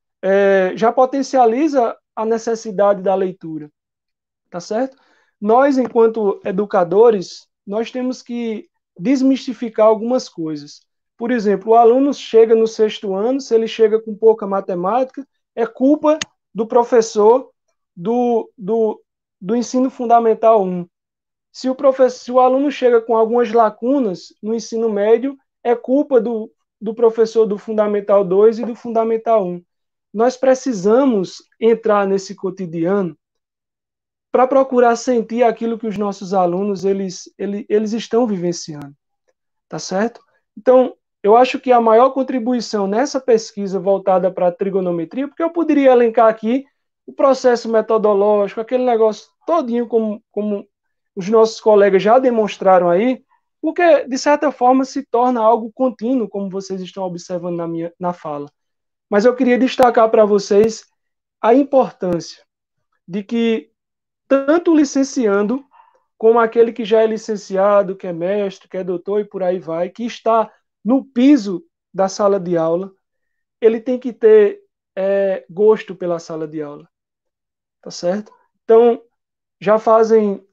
é, já potencializa a necessidade da leitura, tá certo? Nós, enquanto educadores, nós temos que desmistificar algumas coisas. Por exemplo, o aluno chega no sexto ano, se ele chega com pouca matemática, é culpa do professor do, do, do ensino fundamental um. Se o, professor, se o aluno chega com algumas lacunas no ensino médio, é culpa do, do professor do Fundamental dois e do Fundamental um. Nós precisamos entrar nesse cotidiano para procurar sentir aquilo que os nossos alunos eles, eles, eles estão vivenciando. Tá certo? Então, eu acho que a maior contribuição nessa pesquisa voltada para a trigonometria, porque eu poderia elencar aqui o processo metodológico, aquele negócio todinho como, como os nossos colegas já demonstraram aí, porque, de certa forma, se torna algo contínuo, como vocês estão observando na, minha, na fala. Mas eu queria destacar para vocês a importância de que tanto o licenciando, como aquele que já é licenciado, que é mestre, que é doutor e por aí vai, que está no piso da sala de aula, ele tem que ter é, gosto pela sala de aula. Tá certo? Então, já fazem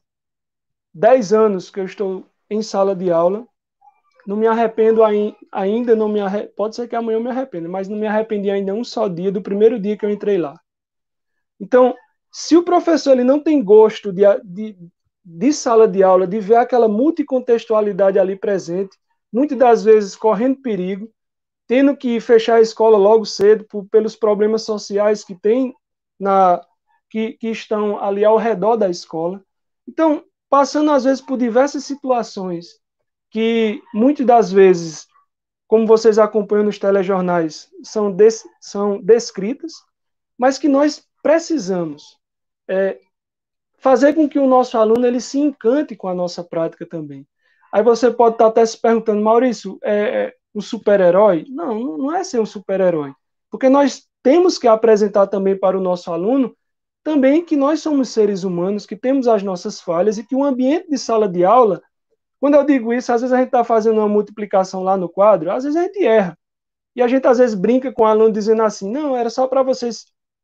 dez anos que eu estou em sala de aula, não me arrependo ainda, não me arre... pode ser que amanhã eu me arrependa, mas não me arrependi ainda um só dia do primeiro dia que eu entrei lá. Então, se o professor ele não tem gosto de, de, de sala de aula, de ver aquela multicontextualidade ali presente, muitas das vezes correndo perigo, tendo que fechar a escola logo cedo por, pelos problemas sociais que tem na que, que estão ali ao redor da escola. Então, passando às vezes por diversas situações que muitas das vezes, como vocês acompanham nos telejornais, são, des, são descritas, mas que nós precisamos é, fazer com que o nosso aluno ele se encante com a nossa prática também. Aí você pode estar até se perguntando, Maurício, é um super-herói? Não, não é ser um super-herói. Porque nós temos que apresentar também para o nosso aluno também que nós somos seres humanos, que temos as nossas falhas e que o ambiente de sala de aula, quando eu digo isso, às vezes a gente está fazendo uma multiplicação lá no quadro, às vezes a gente erra. E a gente às vezes brinca com o aluno dizendo assim, não, era só para vocês,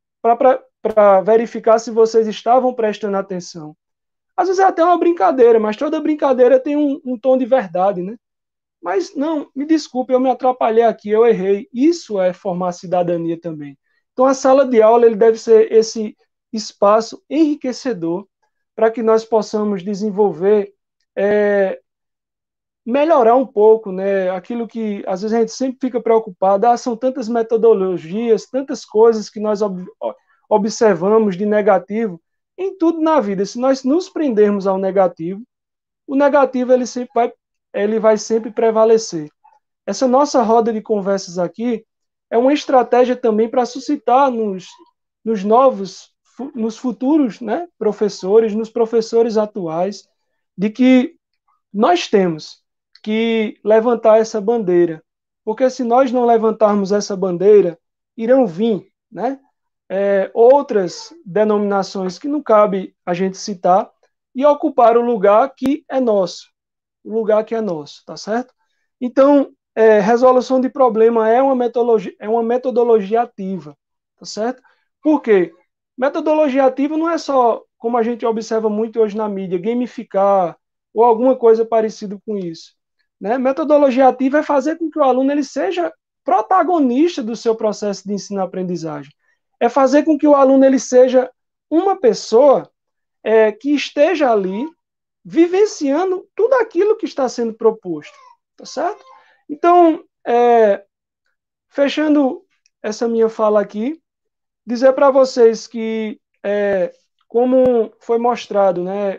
para verificar se vocês estavam prestando atenção. Às vezes é até uma brincadeira, mas toda brincadeira tem um, um tom de verdade, né? Mas não, me desculpe, eu me atrapalhei aqui, eu errei. Isso é formar cidadania também. Então a sala de aula ele deve ser esse espaço enriquecedor para que nós possamos desenvolver, é, melhorar um pouco, né? Aquilo que às vezes a gente sempre fica preocupado, ah, são tantas metodologias, tantas coisas que nós ob observamos de negativo em tudo na vida. Se nós nos prendermos ao negativo, o negativo ele sempre vai, ele vai sempre prevalecer. Essa nossa roda de conversas aqui é uma estratégia também para suscitar nos, nos novos, nos futuros, né, professores, nos professores atuais, de que nós temos que levantar essa bandeira. Porque se nós não levantarmos essa bandeira, irão vir, né, é, outras denominações que não cabe a gente citar e ocupar o lugar que é nosso. O lugar que é nosso, tá certo? Então, é, resolução de problema é uma metodologia, é uma metodologia ativa, tá certo? Por quê? Metodologia ativa não é só, como a gente observa muito hoje na mídia, gamificar ou alguma coisa parecida com isso. Né? Metodologia ativa é fazer com que o aluno ele seja protagonista do seu processo de ensino-aprendizagem. É fazer com que o aluno ele seja uma pessoa é, que esteja ali vivenciando tudo aquilo que está sendo proposto. Tá certo? Então, é, fechando essa minha fala aqui, dizer para vocês que, é, como foi mostrado, né,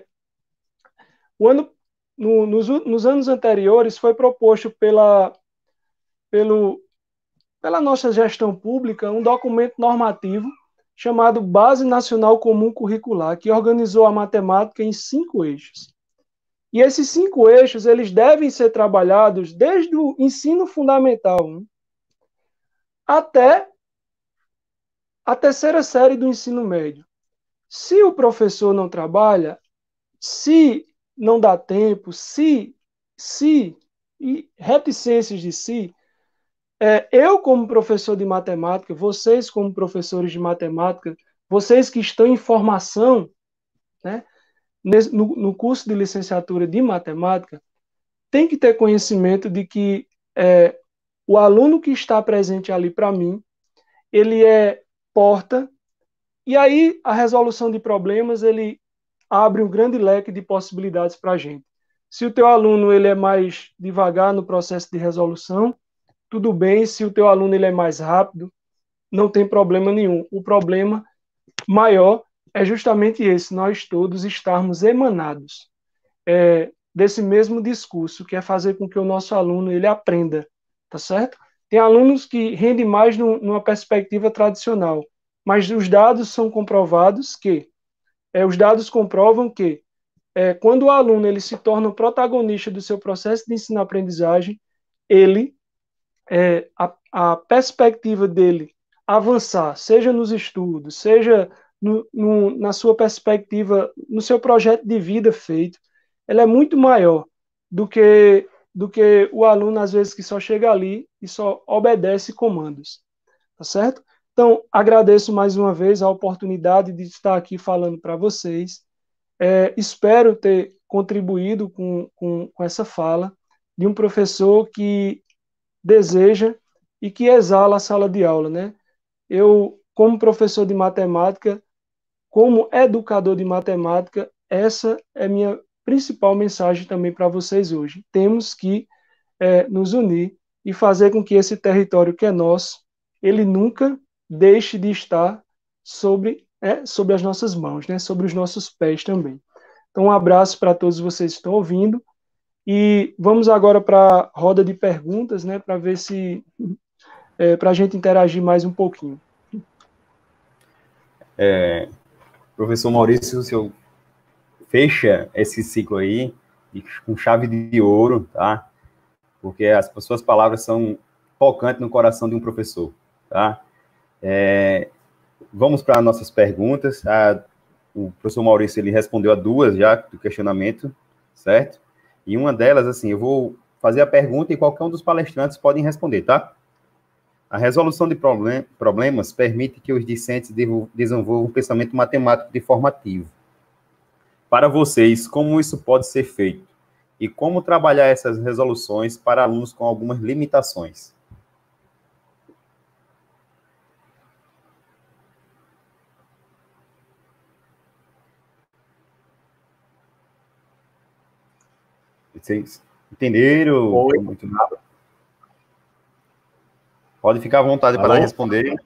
o ano, no, nos, nos anos anteriores foi proposto pela, pelo, pela nossa gestão pública um documento normativo chamado Base Nacional Comum Curricular, que organizou a matemática em cinco eixos. E esses cinco eixos eles devem ser trabalhados desde o ensino fundamental um até a terceira série do ensino médio. Se o professor não trabalha, se não dá tempo, se, se, e reticências de si, é, eu como professor de matemática, vocês como professores de matemática, vocês que estão em formação, né, no, no curso de licenciatura de matemática, tem que ter conhecimento de que é, o aluno que está presente ali para mim, ele é porta, e aí a resolução de problemas, ele abre um grande leque de possibilidades para a gente. Se o teu aluno ele é mais devagar no processo de resolução, tudo bem. Se o teu aluno ele é mais rápido, não tem problema nenhum. O problema maior é justamente esse, nós todos estarmos emanados é, desse mesmo discurso, que é fazer com que o nosso aluno ele aprenda, tá certo? Tem alunos que rendem mais no, numa perspectiva tradicional, mas os dados são comprovados que, é, os dados comprovam que é, quando o aluno ele se torna o protagonista do seu processo de ensino-aprendizagem, ele, é, a, a perspectiva dele avançar, seja nos estudos, seja no, no, na sua perspectiva, no seu projeto de vida feito, ela é muito maior do que, do que o aluno, às vezes, que só chega ali e só obedece comandos, tá certo? Então, agradeço mais uma vez a oportunidade de estar aqui falando para vocês. É, espero ter contribuído com, com, com essa fala de um professor que deseja e que exala a sala de aula, né? Eu, como professor de matemática, como educador de matemática, essa é minha principal mensagem também para vocês hoje. Temos que é, nos unir e fazer com que esse território que é nosso, ele nunca deixe de estar sobre, é, sobre as nossas mãos, né? Sobre os nossos pés também. Então, um abraço para todos vocês que estão ouvindo. E vamos agora para a roda de perguntas, né? Para ver se... É, para a gente interagir mais um pouquinho. É, professor Maurício, o senhor fecha esse ciclo aí com chave de ouro, tá? Porque as suas palavras são tocantes no coração de um professor, tá? É, vamos para nossas perguntas. A, o professor Maurício, ele respondeu a duas já do questionamento, certo? E uma delas, assim, eu vou fazer a pergunta e qualquer um dos palestrantes podem responder, tá? A resolução de problem, problemas permite que os discentes desenvolvam um pensamento matemático de formativo. Para vocês, como isso pode ser feito? E como trabalhar essas resoluções para alunos com algumas limitações? Vocês entenderam? Oi. Muito nada. Pode ficar à vontade Alô? Para responder.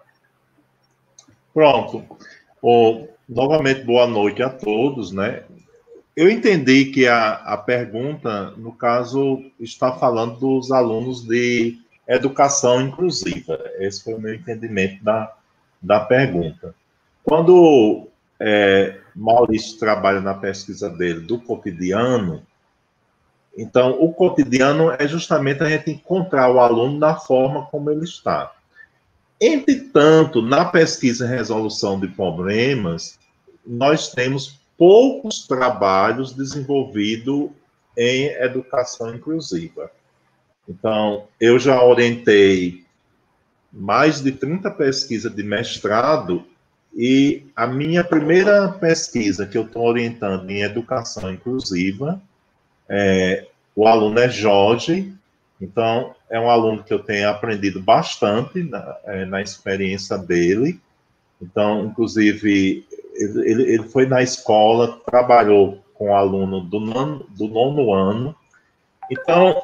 Pronto. Oh, novamente, boa noite a todos, né? Eu entendi que a, a pergunta, no caso, está falando dos alunos de educação inclusiva. Esse foi o meu entendimento da, da pergunta. Quando é, Maurício trabalha na pesquisa dele do cotidiano, então, o cotidiano é justamente a gente encontrar o aluno da forma como ele está. Entretanto, na pesquisa e resolução de problemas, nós temos poucos trabalhos desenvolvidos em educação inclusiva. Então, eu já orientei mais de trinta pesquisas de mestrado e a minha primeira pesquisa que eu estou orientando em educação inclusiva, É, o aluno é Jorge, então é um aluno que eu tenho aprendido bastante na, é, na experiência dele. Então, inclusive, ele, ele, ele foi na escola, trabalhou com o aluno do nono, do nono ano. Então,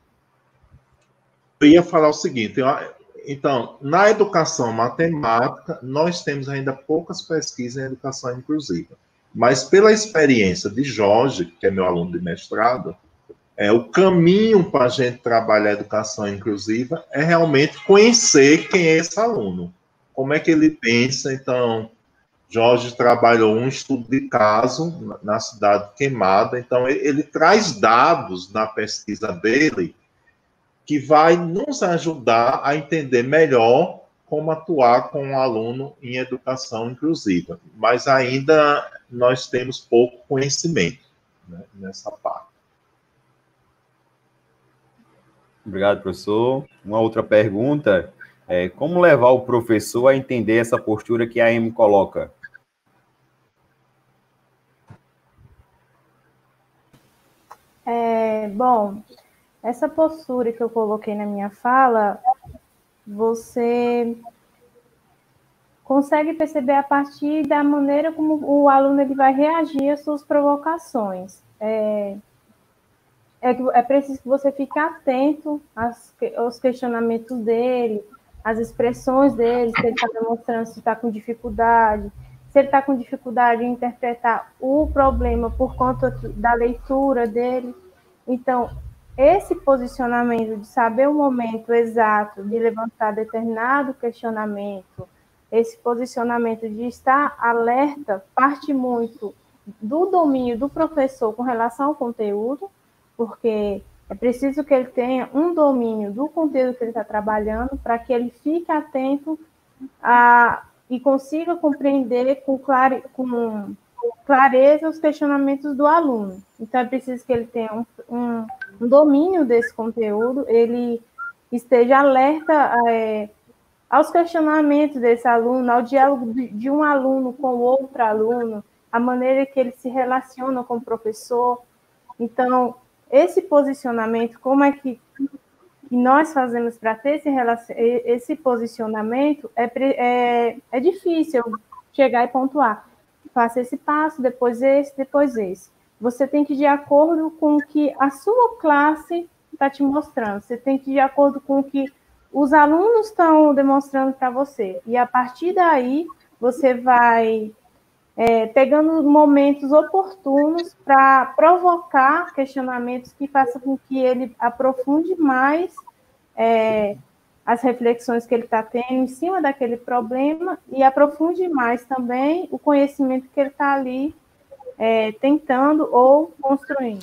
eu ia falar o seguinte, eu, então, na educação matemática, nós temos ainda poucas pesquisas em educação inclusiva. Mas pela experiência de Jorge, que é meu aluno de mestrado, é, o caminho para a gente trabalhar a educação inclusiva é realmente conhecer quem é esse aluno. Como é que ele pensa. Então, Jorge trabalhou um estudo de caso na, na cidade Queimada. Então, ele, ele traz dados na pesquisa dele que vai nos ajudar a entender melhor como atuar com um aluno em educação inclusiva, mas ainda nós temos pouco conhecimento, né, nessa parte. Obrigado, professor. Uma outra pergunta é como levar o professor a entender essa postura que a Amy coloca? É, bom, essa postura que eu coloquei na minha fala, você consegue perceber a partir da maneira como o aluno ele vai reagir às suas provocações. É, é, é preciso que você fique atento às, aos questionamentos dele, às expressões dele, se ele está demonstrando se está com dificuldade, se ele está com dificuldade em interpretar o problema por conta da leitura dele. Então, esse posicionamento de saber o momento exato de levantar determinado questionamento, esse posicionamento de estar alerta, parte muito do domínio do professor com relação ao conteúdo, porque é preciso que ele tenha um domínio do conteúdo que ele está trabalhando para que ele fique atento a, e consiga compreender com, clare, com clareza os questionamentos do aluno. Então, é preciso que ele tenha um, um, um domínio desse conteúdo, ele esteja alerta é, aos questionamentos desse aluno, ao diálogo de, de um aluno com o outro aluno, a maneira que ele se relaciona com o professor. Então, esse posicionamento, como é que nós fazemos para ter esse, esse posicionamento, é, é, é difícil chegar e pontuar. Faça esse passo, depois esse, depois esse. Você tem que ir de acordo com o que a sua classe está te mostrando. Você tem que ir de acordo com o que os alunos estão demonstrando para você. E a partir daí, você vai é, pegando momentos oportunos para provocar questionamentos que façam com que ele aprofunde mais é, as reflexões que ele está tendo em cima daquele problema e aprofunde mais também o conhecimento que ele está ali é, tentando ou construindo.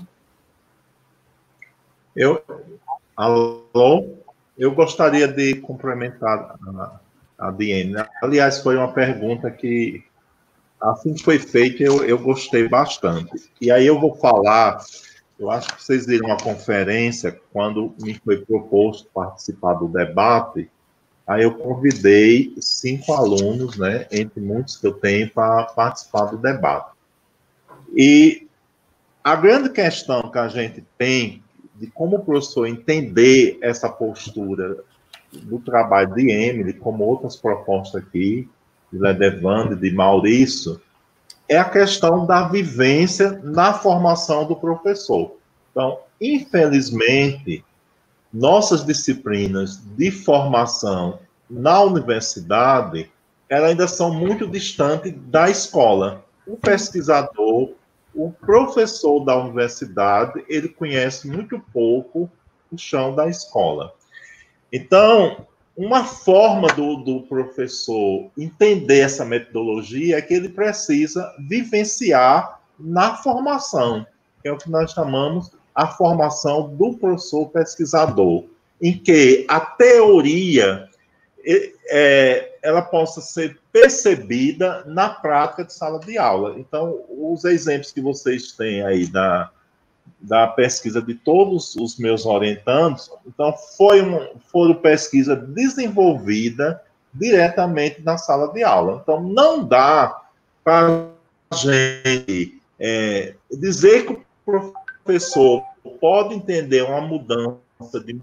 Eu, alô? Eu gostaria de complementar a, a Diene. Aliás, foi uma pergunta que, assim que foi feita, eu, eu gostei bastante. E aí eu vou falar, eu acho que vocês viram uma conferência, quando me foi proposto participar do debate, aí eu convidei cinco alunos, né, entre muitos que eu tenho, para participar do debate. E a grande questão que a gente tem de como o professor entender essa postura do trabalho de Emily, como outras propostas aqui, de Ledevande, de Maurício, é a questão da vivência na formação do professor. Então, infelizmente, nossas disciplinas de formação na universidade, elas ainda são muito distantes da escola. O pesquisador, o professor da universidade, ele conhece muito pouco o chão da escola. Então, uma forma do, do professor entender essa metodologia é que ele precisa vivenciar na formação, que é o que nós chamamos a formação do professor pesquisador, em que a teoria é, ela possa ser percebida na prática de sala de aula. Então, os exemplos que vocês têm aí da, da pesquisa de todos os meus orientandos, então, foi uma, foram pesquisa desenvolvida diretamente na sala de aula. Então, não dá para a gente é, dizer que o professor pode entender uma mudança de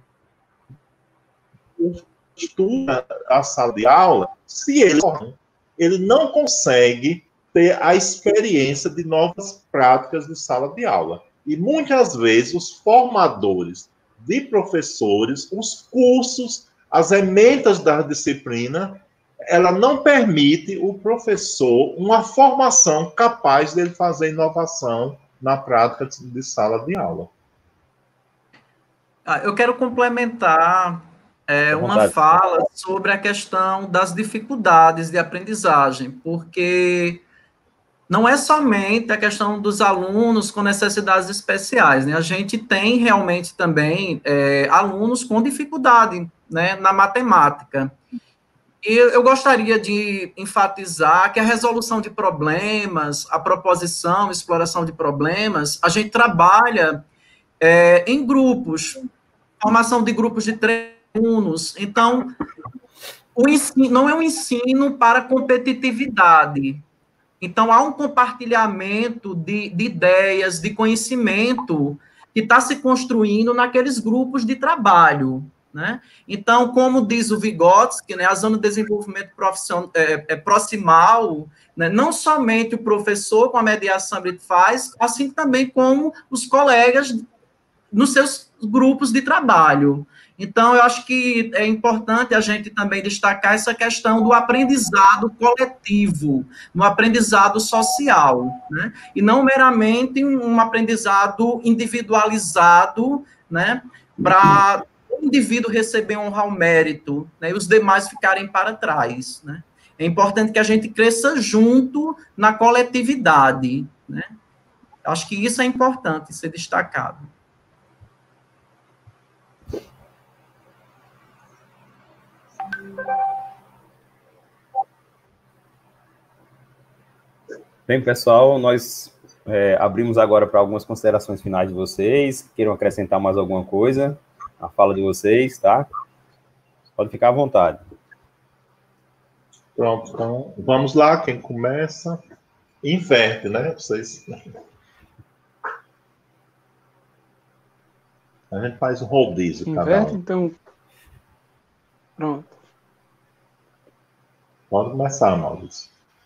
estuda a sala de aula, se ele, ele não consegue ter a experiência de novas práticas de sala de aula. E muitas vezes os formadores de professores, os cursos, as emendas da disciplina, ela não permite o professor uma formação capaz de ele fazer inovação na prática de sala de aula. Ah, eu quero complementar É uma fala sobre a questão das dificuldades de aprendizagem, porque não é somente a questão dos alunos com necessidades especiais, né? A gente tem realmente também é, alunos com dificuldade, né, na matemática. E eu gostaria de enfatizar que a resolução de problemas, a proposição, a exploração de problemas, a gente trabalha é, em grupos, formação de grupos de três alunos. Então, o ensino não é um ensino para competitividade. Então, há um compartilhamento de, de ideias, de conhecimento que está se construindo naqueles grupos de trabalho. Né? Então, como diz o Vygotsky, né, a zona de desenvolvimento profissional, é, é, proximal, né, não somente o professor com a mediação ele faz, assim também como os colegas nos seus grupos de trabalho. Então, eu acho que é importante a gente também destacar essa questão do aprendizado coletivo, no aprendizado social, né? E não meramente um aprendizado individualizado, né, para o indivíduo receber honra ao mérito, né, e os demais ficarem para trás, né? É importante que a gente cresça junto na coletividade, né? Acho que isso é importante ser destacado. Bem, pessoal, nós é, abrimos agora para algumas considerações finais de vocês, queiram acrescentar mais alguma coisa na fala de vocês, tá? Pode ficar à vontade. Pronto, então, vamos lá, quem começa, inverte, né, vocês... A gente faz um rodízio, inverte, um. então, pronto. Pode começar, Maurício.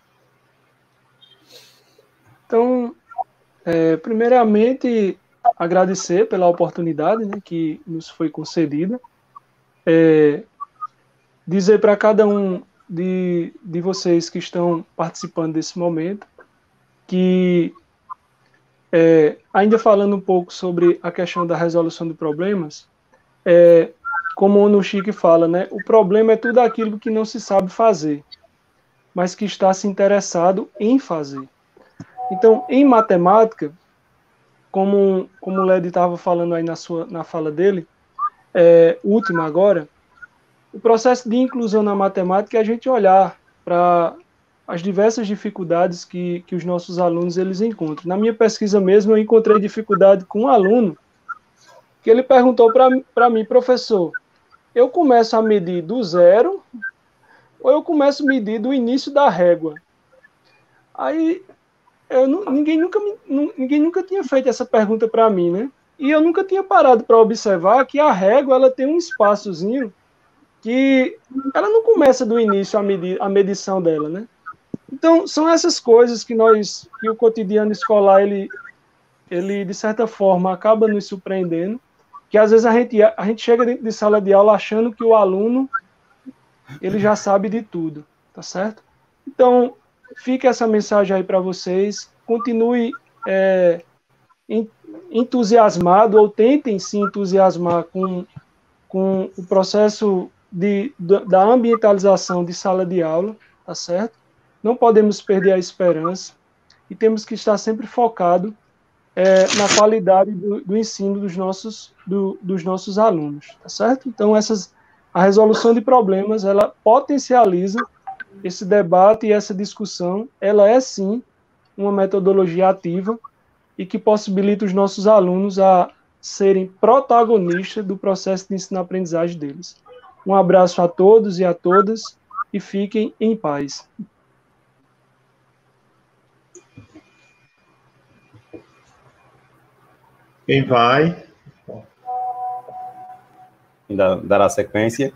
Então, é, primeiramente, agradecer pela oportunidade, né, que nos foi concedida. É, dizer para cada um de, de vocês que estão participando desse momento que, é, ainda falando um pouco sobre a questão da resolução de problemas, é, como o Onushiki fala, né, o problema é tudo aquilo que não se sabe fazer, mas que está se interessado em fazer. Então, em matemática, como, como o Led estava falando aí na, sua, na fala dele, é, última agora, o processo de inclusão na matemática é a gente olhar para as diversas dificuldades que, que os nossos alunos eles encontram. Na minha pesquisa mesmo, eu encontrei dificuldade com um aluno que ele perguntou para mim, professor, eu começo a medir do zero ou eu começo a medir do início da régua? Aí... Eu, ninguém, nunca, ninguém nunca tinha feito essa pergunta para mim, né? E eu nunca tinha parado para observar que a régua ela tem um espaçozinho que ela não começa do início a, medir, a medição dela, né? Então, são essas coisas que nós, que o cotidiano escolar, ele, ele de certa forma, acaba nos surpreendendo, que às vezes a gente, a gente chega dentro de sala de aula achando que o aluno, ele já sabe de tudo, tá certo? Então, fica essa mensagem aí para vocês, continue é, entusiasmado, ou tentem se entusiasmar com, com o processo de, da ambientalização de sala de aula, tá certo? Não podemos perder a esperança e temos que estar sempre focado é, na qualidade do, do ensino dos nossos, do, dos nossos alunos, tá certo? Então, essas, a resolução de problemas, ela potencializa esse debate e essa discussão, ela é sim uma metodologia ativa e que possibilita os nossos alunos a serem protagonistas do processo de ensino-aprendizagem deles. Um abraço a todos e a todas e fiquem em paz. Quem vai? Dará sequência.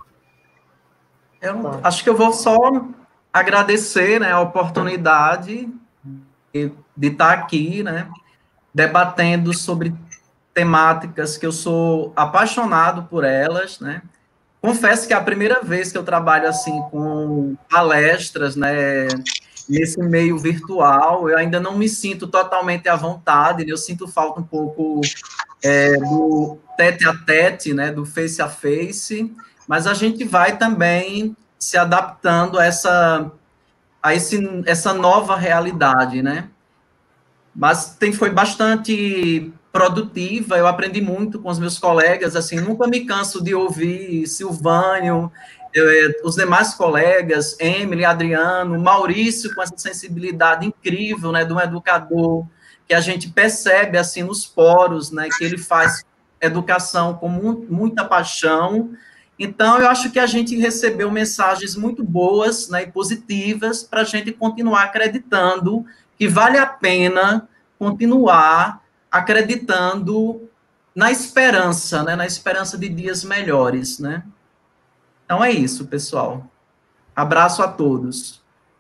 Eu acho que eu vou só agradecer, né, a oportunidade de, de estar aqui, né, debatendo sobre temáticas que eu sou apaixonado por elas, né. Confesso que é a primeira vez que eu trabalho assim com palestras, né, nesse meio virtual. Eu ainda não me sinto totalmente à vontade, né, eu sinto falta um pouco é, do tete a tete, né, do face a face. Mas a gente vai também se adaptando a essa, a esse, essa nova realidade, né? Mas tem, foi bastante produtiva, eu aprendi muito com os meus colegas, assim, nunca me canso de ouvir Silvânio, é, os demais colegas, Emily, Adriano, Maurício, com essa sensibilidade incrível, né, de um educador, que a gente percebe, assim, nos poros, né, que ele faz educação com mu muita paixão. Então, eu acho que a gente recebeu mensagens muito boas, né, e positivas, para a gente continuar acreditando que vale a pena continuar acreditando na esperança, né, na esperança de dias melhores, né. Então é isso, pessoal. Abraço a todos.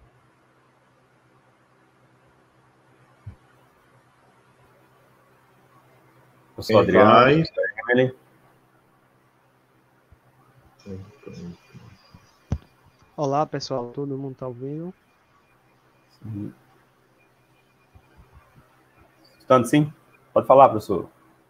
Professor Adriano. Olá, pessoal. Todo mundo está ouvindo? Sim. Estando sim? Pode falar, professor.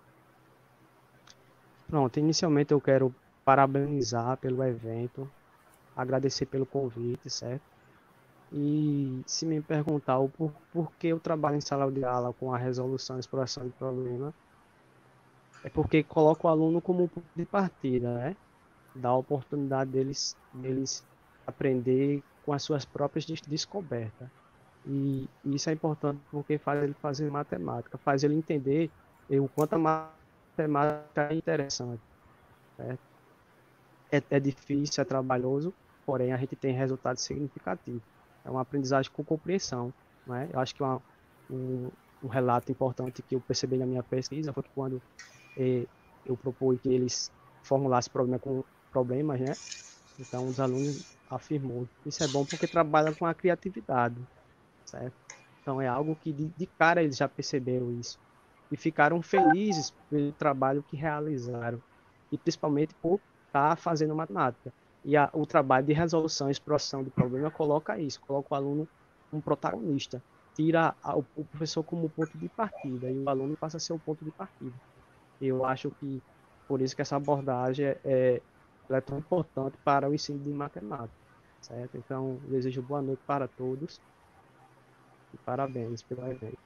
Pronto, inicialmente eu quero parabenizar pelo evento, agradecer pelo convite, certo? E se me perguntar o por, por que eu trabalho em sala de aula com a resolução e exploração de problema, é porque coloco o aluno como ponto de partida, né? Dá a oportunidade deles, deles aprender com as suas próprias des descobertas. E isso é importante porque faz ele fazer matemática, faz ele entender o quanto a matemática é interessante. Certo? É, é difícil, é trabalhoso, porém a gente tem resultados significativos. É uma aprendizagem com compreensão. Né? Eu acho que uma, um, um relato importante que eu percebi na minha pesquisa foi que quando eh, eu propus que eles formulassem problema com problemas, né? Então os alunos afirmou. Isso é bom porque trabalha com a criatividade, certo? Então é algo que de, de cara eles já perceberam isso e ficaram felizes pelo trabalho que realizaram e principalmente por estar fazendo matemática. E a, o trabalho de resolução e exploração de problema coloca isso, coloca o aluno um protagonista, tira a, o, o professor como ponto de partida e o aluno passa a ser o ponto de partida. Eu acho que por isso que essa abordagem é, é, é tão importante para o ensino de matemática, certo? Então, desejo boa noite para todos e parabéns pelo evento.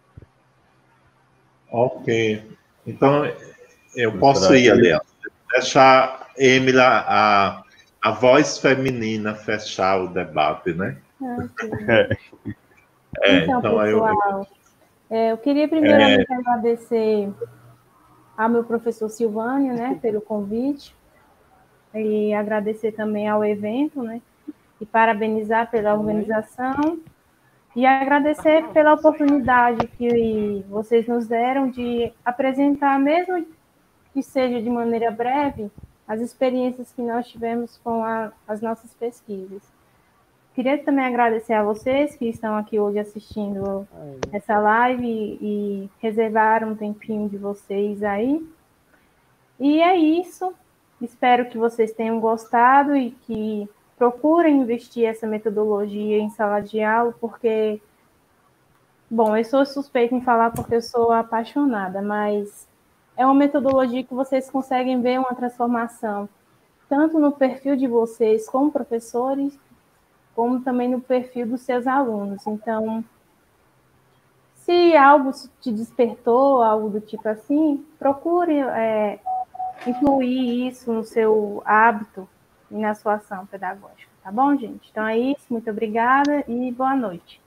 Ok. Então, eu posso ir, Adriano. Deixar a Emily, a, a voz feminina, fechar o debate, né? Okay. É, então, então, pessoal, eu, eu, eu queria primeiramente é... agradecer ao meu professor Silvânio, né, pelo convite, e agradecer também ao evento, né, e parabenizar pela organização, e agradecer pela oportunidade que vocês nos deram de apresentar, mesmo que seja de maneira breve, as experiências que nós tivemos com a, as nossas pesquisas. Queria também agradecer a vocês que estão aqui hoje assistindo essa live e, e reservaram um tempinho de vocês aí. E é isso. Espero que vocês tenham gostado e que procurem investir essa metodologia em sala de aula, porque, bom, eu sou suspeita em falar porque eu sou apaixonada, mas é uma metodologia que vocês conseguem ver uma transformação, tanto no perfil de vocês como professores, como também no perfil dos seus alunos. Então, se algo te despertou, algo do tipo assim, procure é, incluir isso no seu hábito e na sua ação pedagógica, tá bom, gente? Então é isso, muito obrigada e boa noite.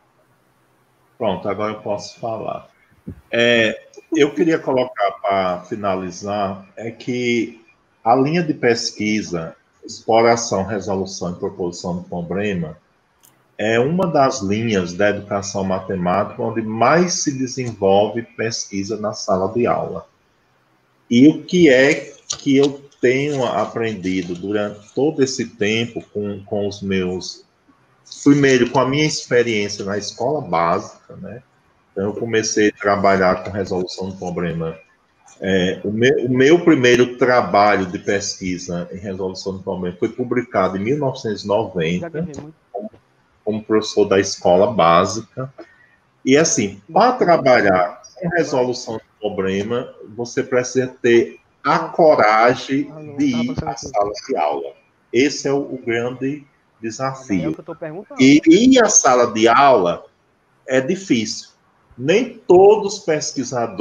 Pronto, agora eu posso falar. É, eu queria colocar para finalizar é que a linha de pesquisa, exploração, resolução e proposição de problema, é uma das linhas da educação matemática onde mais se desenvolve pesquisa na sala de aula. E o que é que eu tenho aprendido durante todo esse tempo com, com os meus... Primeiro, com a minha experiência na escola básica, né? Então, eu comecei a trabalhar com resolução de problema. É, o, meu, o meu primeiro trabalho de pesquisa em resolução de problema foi publicado em mil novecentos e noventa, como, como professor da escola básica. E, assim, para trabalhar com resolução de problema, você precisa ter a coragem de ir à sala de aula. Esse é o, o grande desafio. E ir à sala de aula é difícil. Nem todos os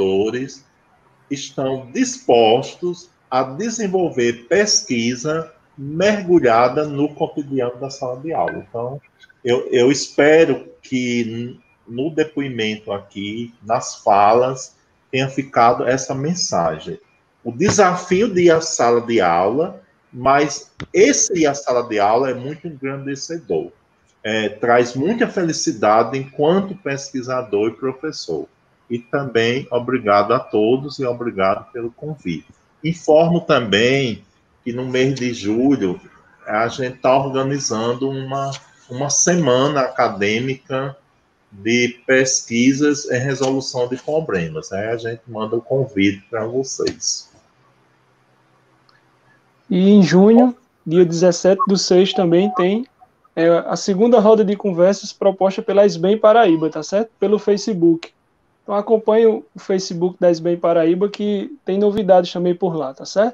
pesquisadores estão dispostos a desenvolver pesquisa mergulhada no cotidiano da sala de aula. Então, eu, eu espero que no depoimento aqui, nas falas, tenha ficado essa mensagem. O desafio de ir à sala de aula, mas esse ir à sala de aula é muito engrandecedor. É, traz muita felicidade enquanto pesquisador e professor. E também obrigado a todos e obrigado pelo convite. Informo também que no mês de julho a gente está organizando uma, uma semana acadêmica de pesquisas em resolução de problemas. Aí a gente manda o convite para vocês. E em junho, dia dezessete do seis, também tem é, a segunda roda de conversas proposta pela SBEM Paraíba, tá certo? Pelo Facebook. Então acompanhe o Facebook da SBEM Paraíba, que tem novidades também por lá, tá certo?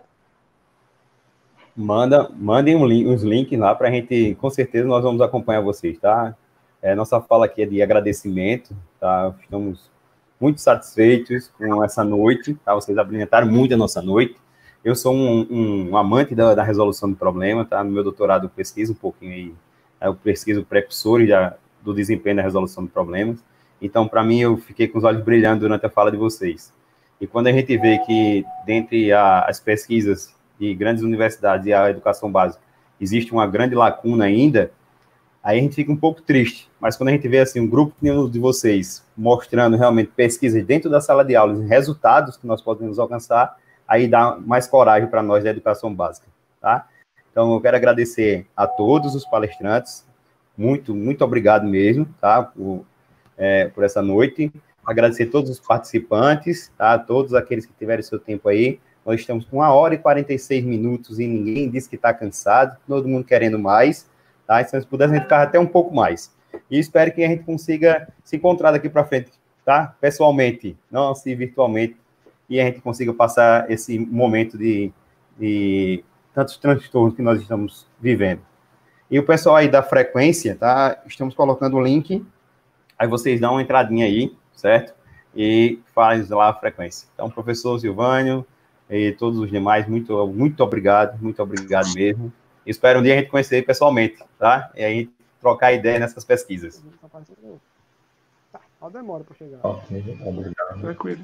Manda, mandem um link, uns links lá para a gente, com certeza nós vamos acompanhar vocês, tá? É, nossa fala aqui é de agradecimento, tá? Estamos muito satisfeitos com essa noite, tá? Vocês abrilhantaram muito a nossa noite. Eu sou um, um amante da, da resolução do problema, tá? No meu doutorado eu pesquiso um pouquinho aí, eu pesquiso precursores da, do desempenho da resolução de problemas. Então, para mim, eu fiquei com os olhos brilhando durante a fala de vocês. E quando a gente vê que, dentre a, as pesquisas de grandes universidades e a educação básica, existe uma grande lacuna ainda, aí a gente fica um pouco triste. Mas quando a gente vê assim, um grupo de vocês mostrando realmente pesquisas dentro da sala de aulas, resultados que nós podemos alcançar, aí dá mais coragem para nós da educação básica, tá? Então, eu quero agradecer a todos os palestrantes, muito, muito obrigado mesmo, tá, por, é, por essa noite. Agradecer a todos os participantes, tá, todos aqueles que tiveram seu tempo aí. Nós estamos com uma hora e quarenta e seis minutos e ninguém disse que está cansado, todo mundo querendo mais, tá? E se nós pudéssemos ficar até um pouco mais. E espero que a gente consiga se encontrar daqui para frente, tá? Pessoalmente, não assim virtualmente, e a gente consiga passar esse momento de, de tantos transtornos que nós estamos vivendo. E o pessoal aí da frequência, tá? Estamos colocando o link, aí vocês dão uma entradinha aí, certo? E faz lá a frequência. Então, professor Silvânio e todos os demais, muito, muito obrigado, muito obrigado mesmo. Espero um dia a gente conhecer pessoalmente, tá? E aí trocar ideia nessas pesquisas. Tá, só demora para chegar. Ok, obrigado. Tranquilo.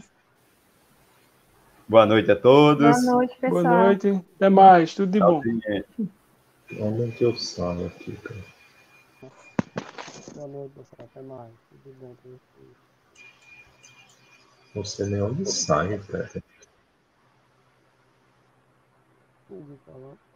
Boa noite a todos. Boa noite, pessoal. Boa noite. Até mais. Tudo de bom. Onde é que eu saio aqui, cara? Boa noite, pessoal. Até mais. Tudo bom para vocês. Não sei nem onde sai, cara. Tudo falando.